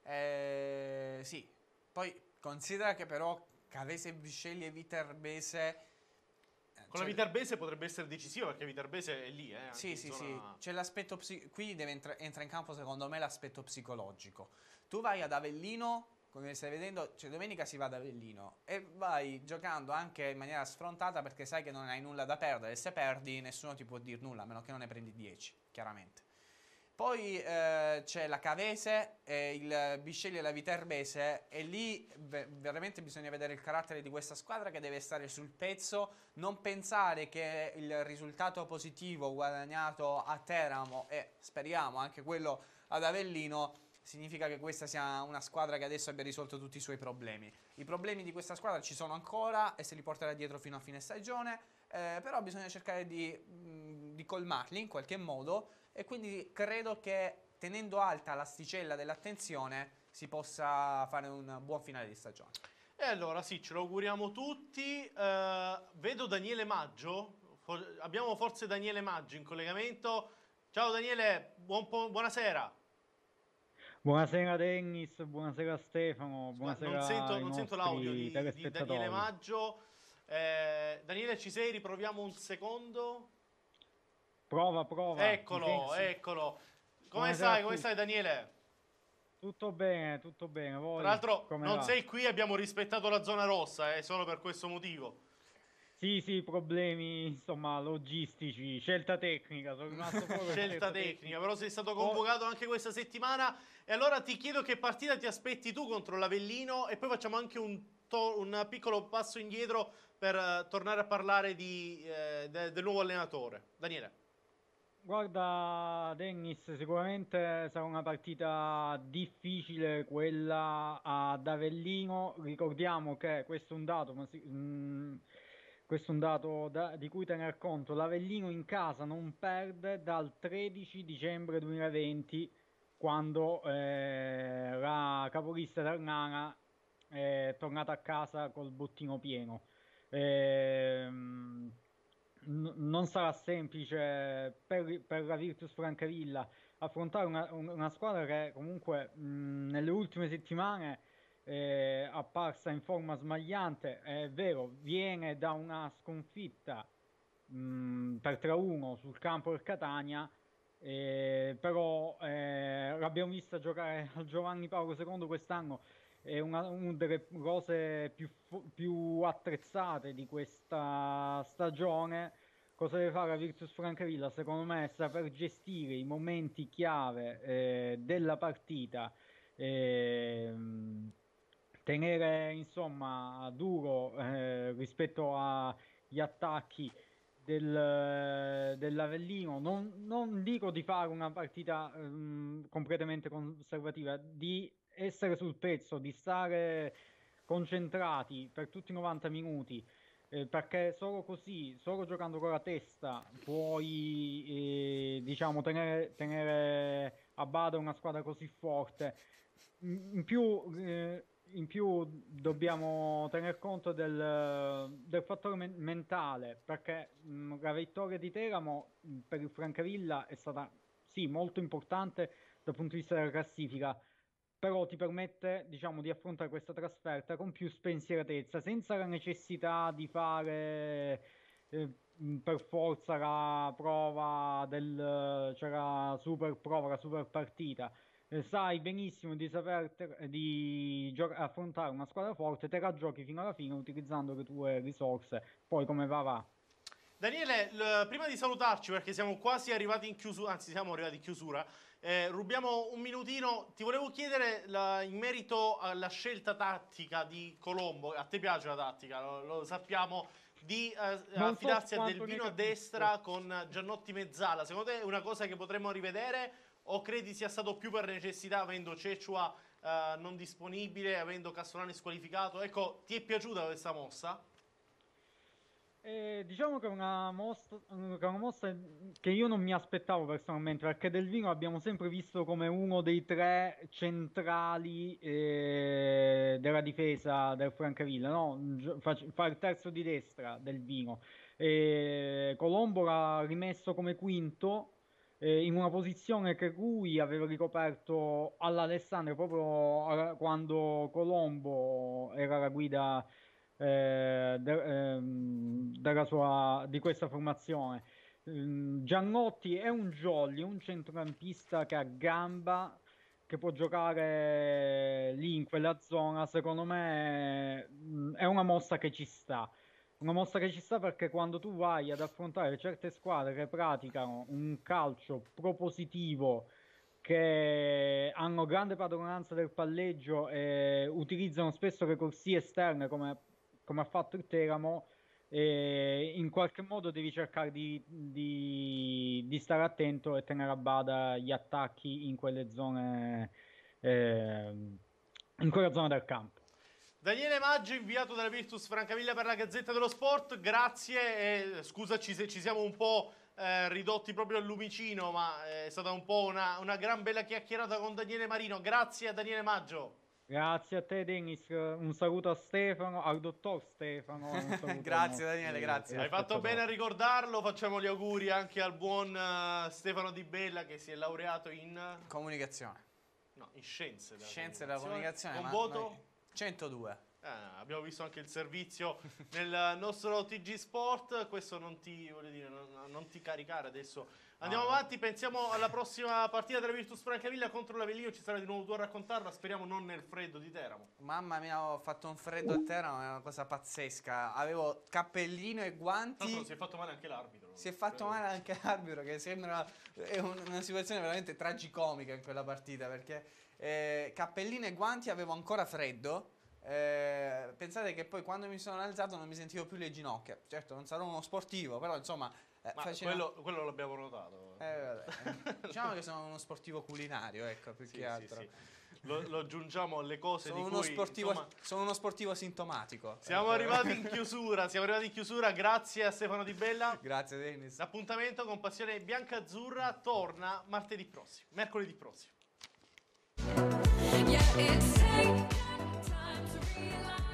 Eh, sì, poi considera che però Cavese, Bisceglie e Viterbese eh, Con la c'è- Viterbese potrebbe essere decisiva, perché Viterbese è lì, eh, anche Sì, in sì, zona- sì, c'è l'aspetto psi- qui deve entra- entra in campo secondo me l'aspetto psicologico. Tu vai ad Avellino, come stai vedendo, cioè domenica si va ad Avellino e vai giocando anche in maniera sfrontata, perché sai che non hai nulla da perdere, e se perdi nessuno ti può dire nulla, a meno che non ne prendi dieci, chiaramente. Poi eh, c'è la Cavese, e il Bisceglie e la Viterbese, e lì ve- veramente bisogna vedere il carattere di questa squadra, che deve stare sul pezzo, non pensare che il risultato positivo guadagnato a Teramo, e speriamo anche quello ad Avellino, significa che questa sia una squadra che adesso abbia risolto tutti i suoi problemi. I problemi di questa squadra ci sono ancora e se li porterà dietro fino a fine stagione, eh, però bisogna cercare di, mh, di colmarli in qualche modo, e quindi credo che tenendo alta l'asticella dell'attenzione si possa fare un buon finale di stagione. E allora sì, ce lo auguriamo tutti. Eh, vedo Daniele Maggio. Fo- abbiamo forse Daniele Maggio in collegamento. Ciao Daniele, buon po- buonasera. Buonasera Dennis, buonasera Stefano, Ma buonasera non sento, ai non sento nostri l'audio di, di Daniele telespettatori. Maggio. Eh, Daniele, ci sei? Riproviamo un secondo. Prova, prova. mi Eccolo, senti? eccolo. Come Buonasera stai? a Come tutti. stai Daniele? Tutto bene, tutto bene. Voi Tra l'altro come non va? sei qui, abbiamo rispettato la zona rossa, eh, solo per questo motivo. Sì, sì, problemi, insomma, logistici, scelta tecnica, sono rimasto proprio per Scelta tecnica, però sei stato Poi- convocato anche questa settimana. E allora ti chiedo che partita ti aspetti tu contro l'Avellino, e poi facciamo anche un, to- un piccolo passo indietro per eh, tornare a parlare di, eh, de- del nuovo allenatore. Daniele. Guarda, Dennis, sicuramente sarà una partita difficile quella ad Avellino. Ricordiamo che questo è un dato, ma si- mm, questo è un dato da- di cui tener conto. L'Avellino in casa non perde dal tredici dicembre duemilaventi quando eh, la capolista Ternana è tornata a casa col bottino pieno. Eh, n- non sarà semplice per, per la Virtus Francavilla affrontare una, un- una squadra che comunque mh, nelle ultime settimane è apparsa in forma smagliante. È vero, viene da una sconfitta mh, per tre a uno sul campo del Catania, eh, però eh, l'abbiamo vista giocare al Giovanni Paolo secondo quest'anno, è una, una delle cose più, fo- più attrezzate di questa stagione. Cosa deve fare la Virtus Francavilla? Secondo me è saper gestire i momenti chiave eh, della partita, ehm, tenere insomma duro eh, rispetto agli attacchi del, dell'Avellino. Non, non dico di fare una partita ehm, completamente conservativa, di essere sul pezzo, di stare concentrati per tutti i novanta minuti, eh, perché solo così, solo giocando con la testa, puoi eh, diciamo tenere, tenere a bada una squadra così forte. In in più, eh, in più dobbiamo tener conto del, del fattore men- mentale, perché mh, la vittoria di Teramo mh, per il Francavilla è stata sì molto importante dal punto di vista della classifica, però ti permette, diciamo, di affrontare questa trasferta con più spensieratezza, senza la necessità di fare eh, mh, per forza la prova del, cioè la super prova, la super partita. Eh, sai benissimo di saper te- di gio- affrontare una squadra forte, te la giochi fino alla fine utilizzando le tue risorse, poi come va va. Daniele, l- prima di salutarci, perché siamo quasi arrivati in chiusura, anzi siamo arrivati in chiusura, eh, rubiamo un minutino, ti volevo chiedere la- in merito alla scelta tattica di Colombo. A te piace la tattica, lo, lo sappiamo, di eh, Non so affidarsi a quanto ne Delvino a capisco. destra con Giannotti Mezzala. Secondo te è una cosa che potremmo rivedere o credi sia stato più per necessità, avendo Ceccia eh, non disponibile, avendo Castellani squalificato? Ecco, ti è piaciuta questa mossa? Eh, diciamo che è una mossa, che è una mossa che io non mi aspettavo personalmente, perché Delvino abbiamo sempre visto come uno dei tre centrali eh, della difesa del Francavilla, no? Gio- fa, fa il terzo di destra Delvino. E Colombo l'ha rimesso come quinto eh, in una posizione che lui aveva ricoperto all'Alessandria proprio eh, quando Colombo era la guida eh, de- ehm, della sua, di questa formazione. Mm, Giannotti è un jolly, un centrocampista che ha gamba, che può giocare lì in quella zona. Secondo me mm, è una mossa che ci sta. Una mossa che ci sta perché quando tu vai ad affrontare certe squadre che praticano un calcio propositivo, che hanno grande padronanza del palleggio e utilizzano spesso le corsie esterne come, come ha fatto il Teramo, e in qualche modo devi cercare di, di- di stare attento e tenere a bada gli attacchi in quelle zone, ehm, in quella zona del campo. Daniele Maggio, inviato dalla Virtus Francavilla per la Gazzetta dello Sport, grazie e scusaci se ci siamo un po' eh, ridotti proprio al lumicino, ma è stata un po' una, una gran bella chiacchierata con Daniele Marino. Grazie a Daniele Maggio. Grazie a te Dennis, un saluto a Stefano, al dottor Stefano. Un saluto ai Grazie, nostri Daniele, grazie. Hai fatto telespettatori. bene a ricordarlo, facciamo gli auguri anche al buon eh, Stefano Di Bella che si è laureato in, Comunicazione. no, in scienze della Scienze della comunicazione. Con ma voto? noi- centodue. Eh, abbiamo visto anche il servizio nel nostro T G Sport, questo non ti, voglio dire, non, non ti caricare adesso. Andiamo No. avanti, pensiamo alla prossima partita della Virtus Francavilla contro l'Avellino, ci sarà di nuovo tu a raccontarla, speriamo non nel freddo di Teramo. Mamma mia, ho fatto un freddo a terra, è una cosa pazzesca. Avevo cappellino e Tra guanti. l'altro si è fatto male anche l'arbitro. Si è fatto male anche l'arbitro, che sembra è un- una situazione veramente tragicomica in quella partita, perché eh, cappellino e guanti avevo ancora freddo. Eh, pensate che poi quando mi sono alzato non mi sentivo più le ginocchia. Certo, non sarò uno sportivo, però insomma eh, Ma faceva- quello, quello l'abbiamo notato. eh, vabbè. Diciamo che sono uno sportivo culinario, ecco, più Sì, che sì, altro. sì. Lo, lo aggiungiamo alle cose Sono di uno, cui sportivo, insomma, sono uno sportivo sintomatico. siamo Eh, arrivati in chiusura, siamo arrivati in chiusura, grazie a Stefano Di Bella. Grazie Dennis. L'appuntamento con Passione Bianca Azzurra torna martedì prossimo, mercoledì prossimo. Yeah, it's take time to realize.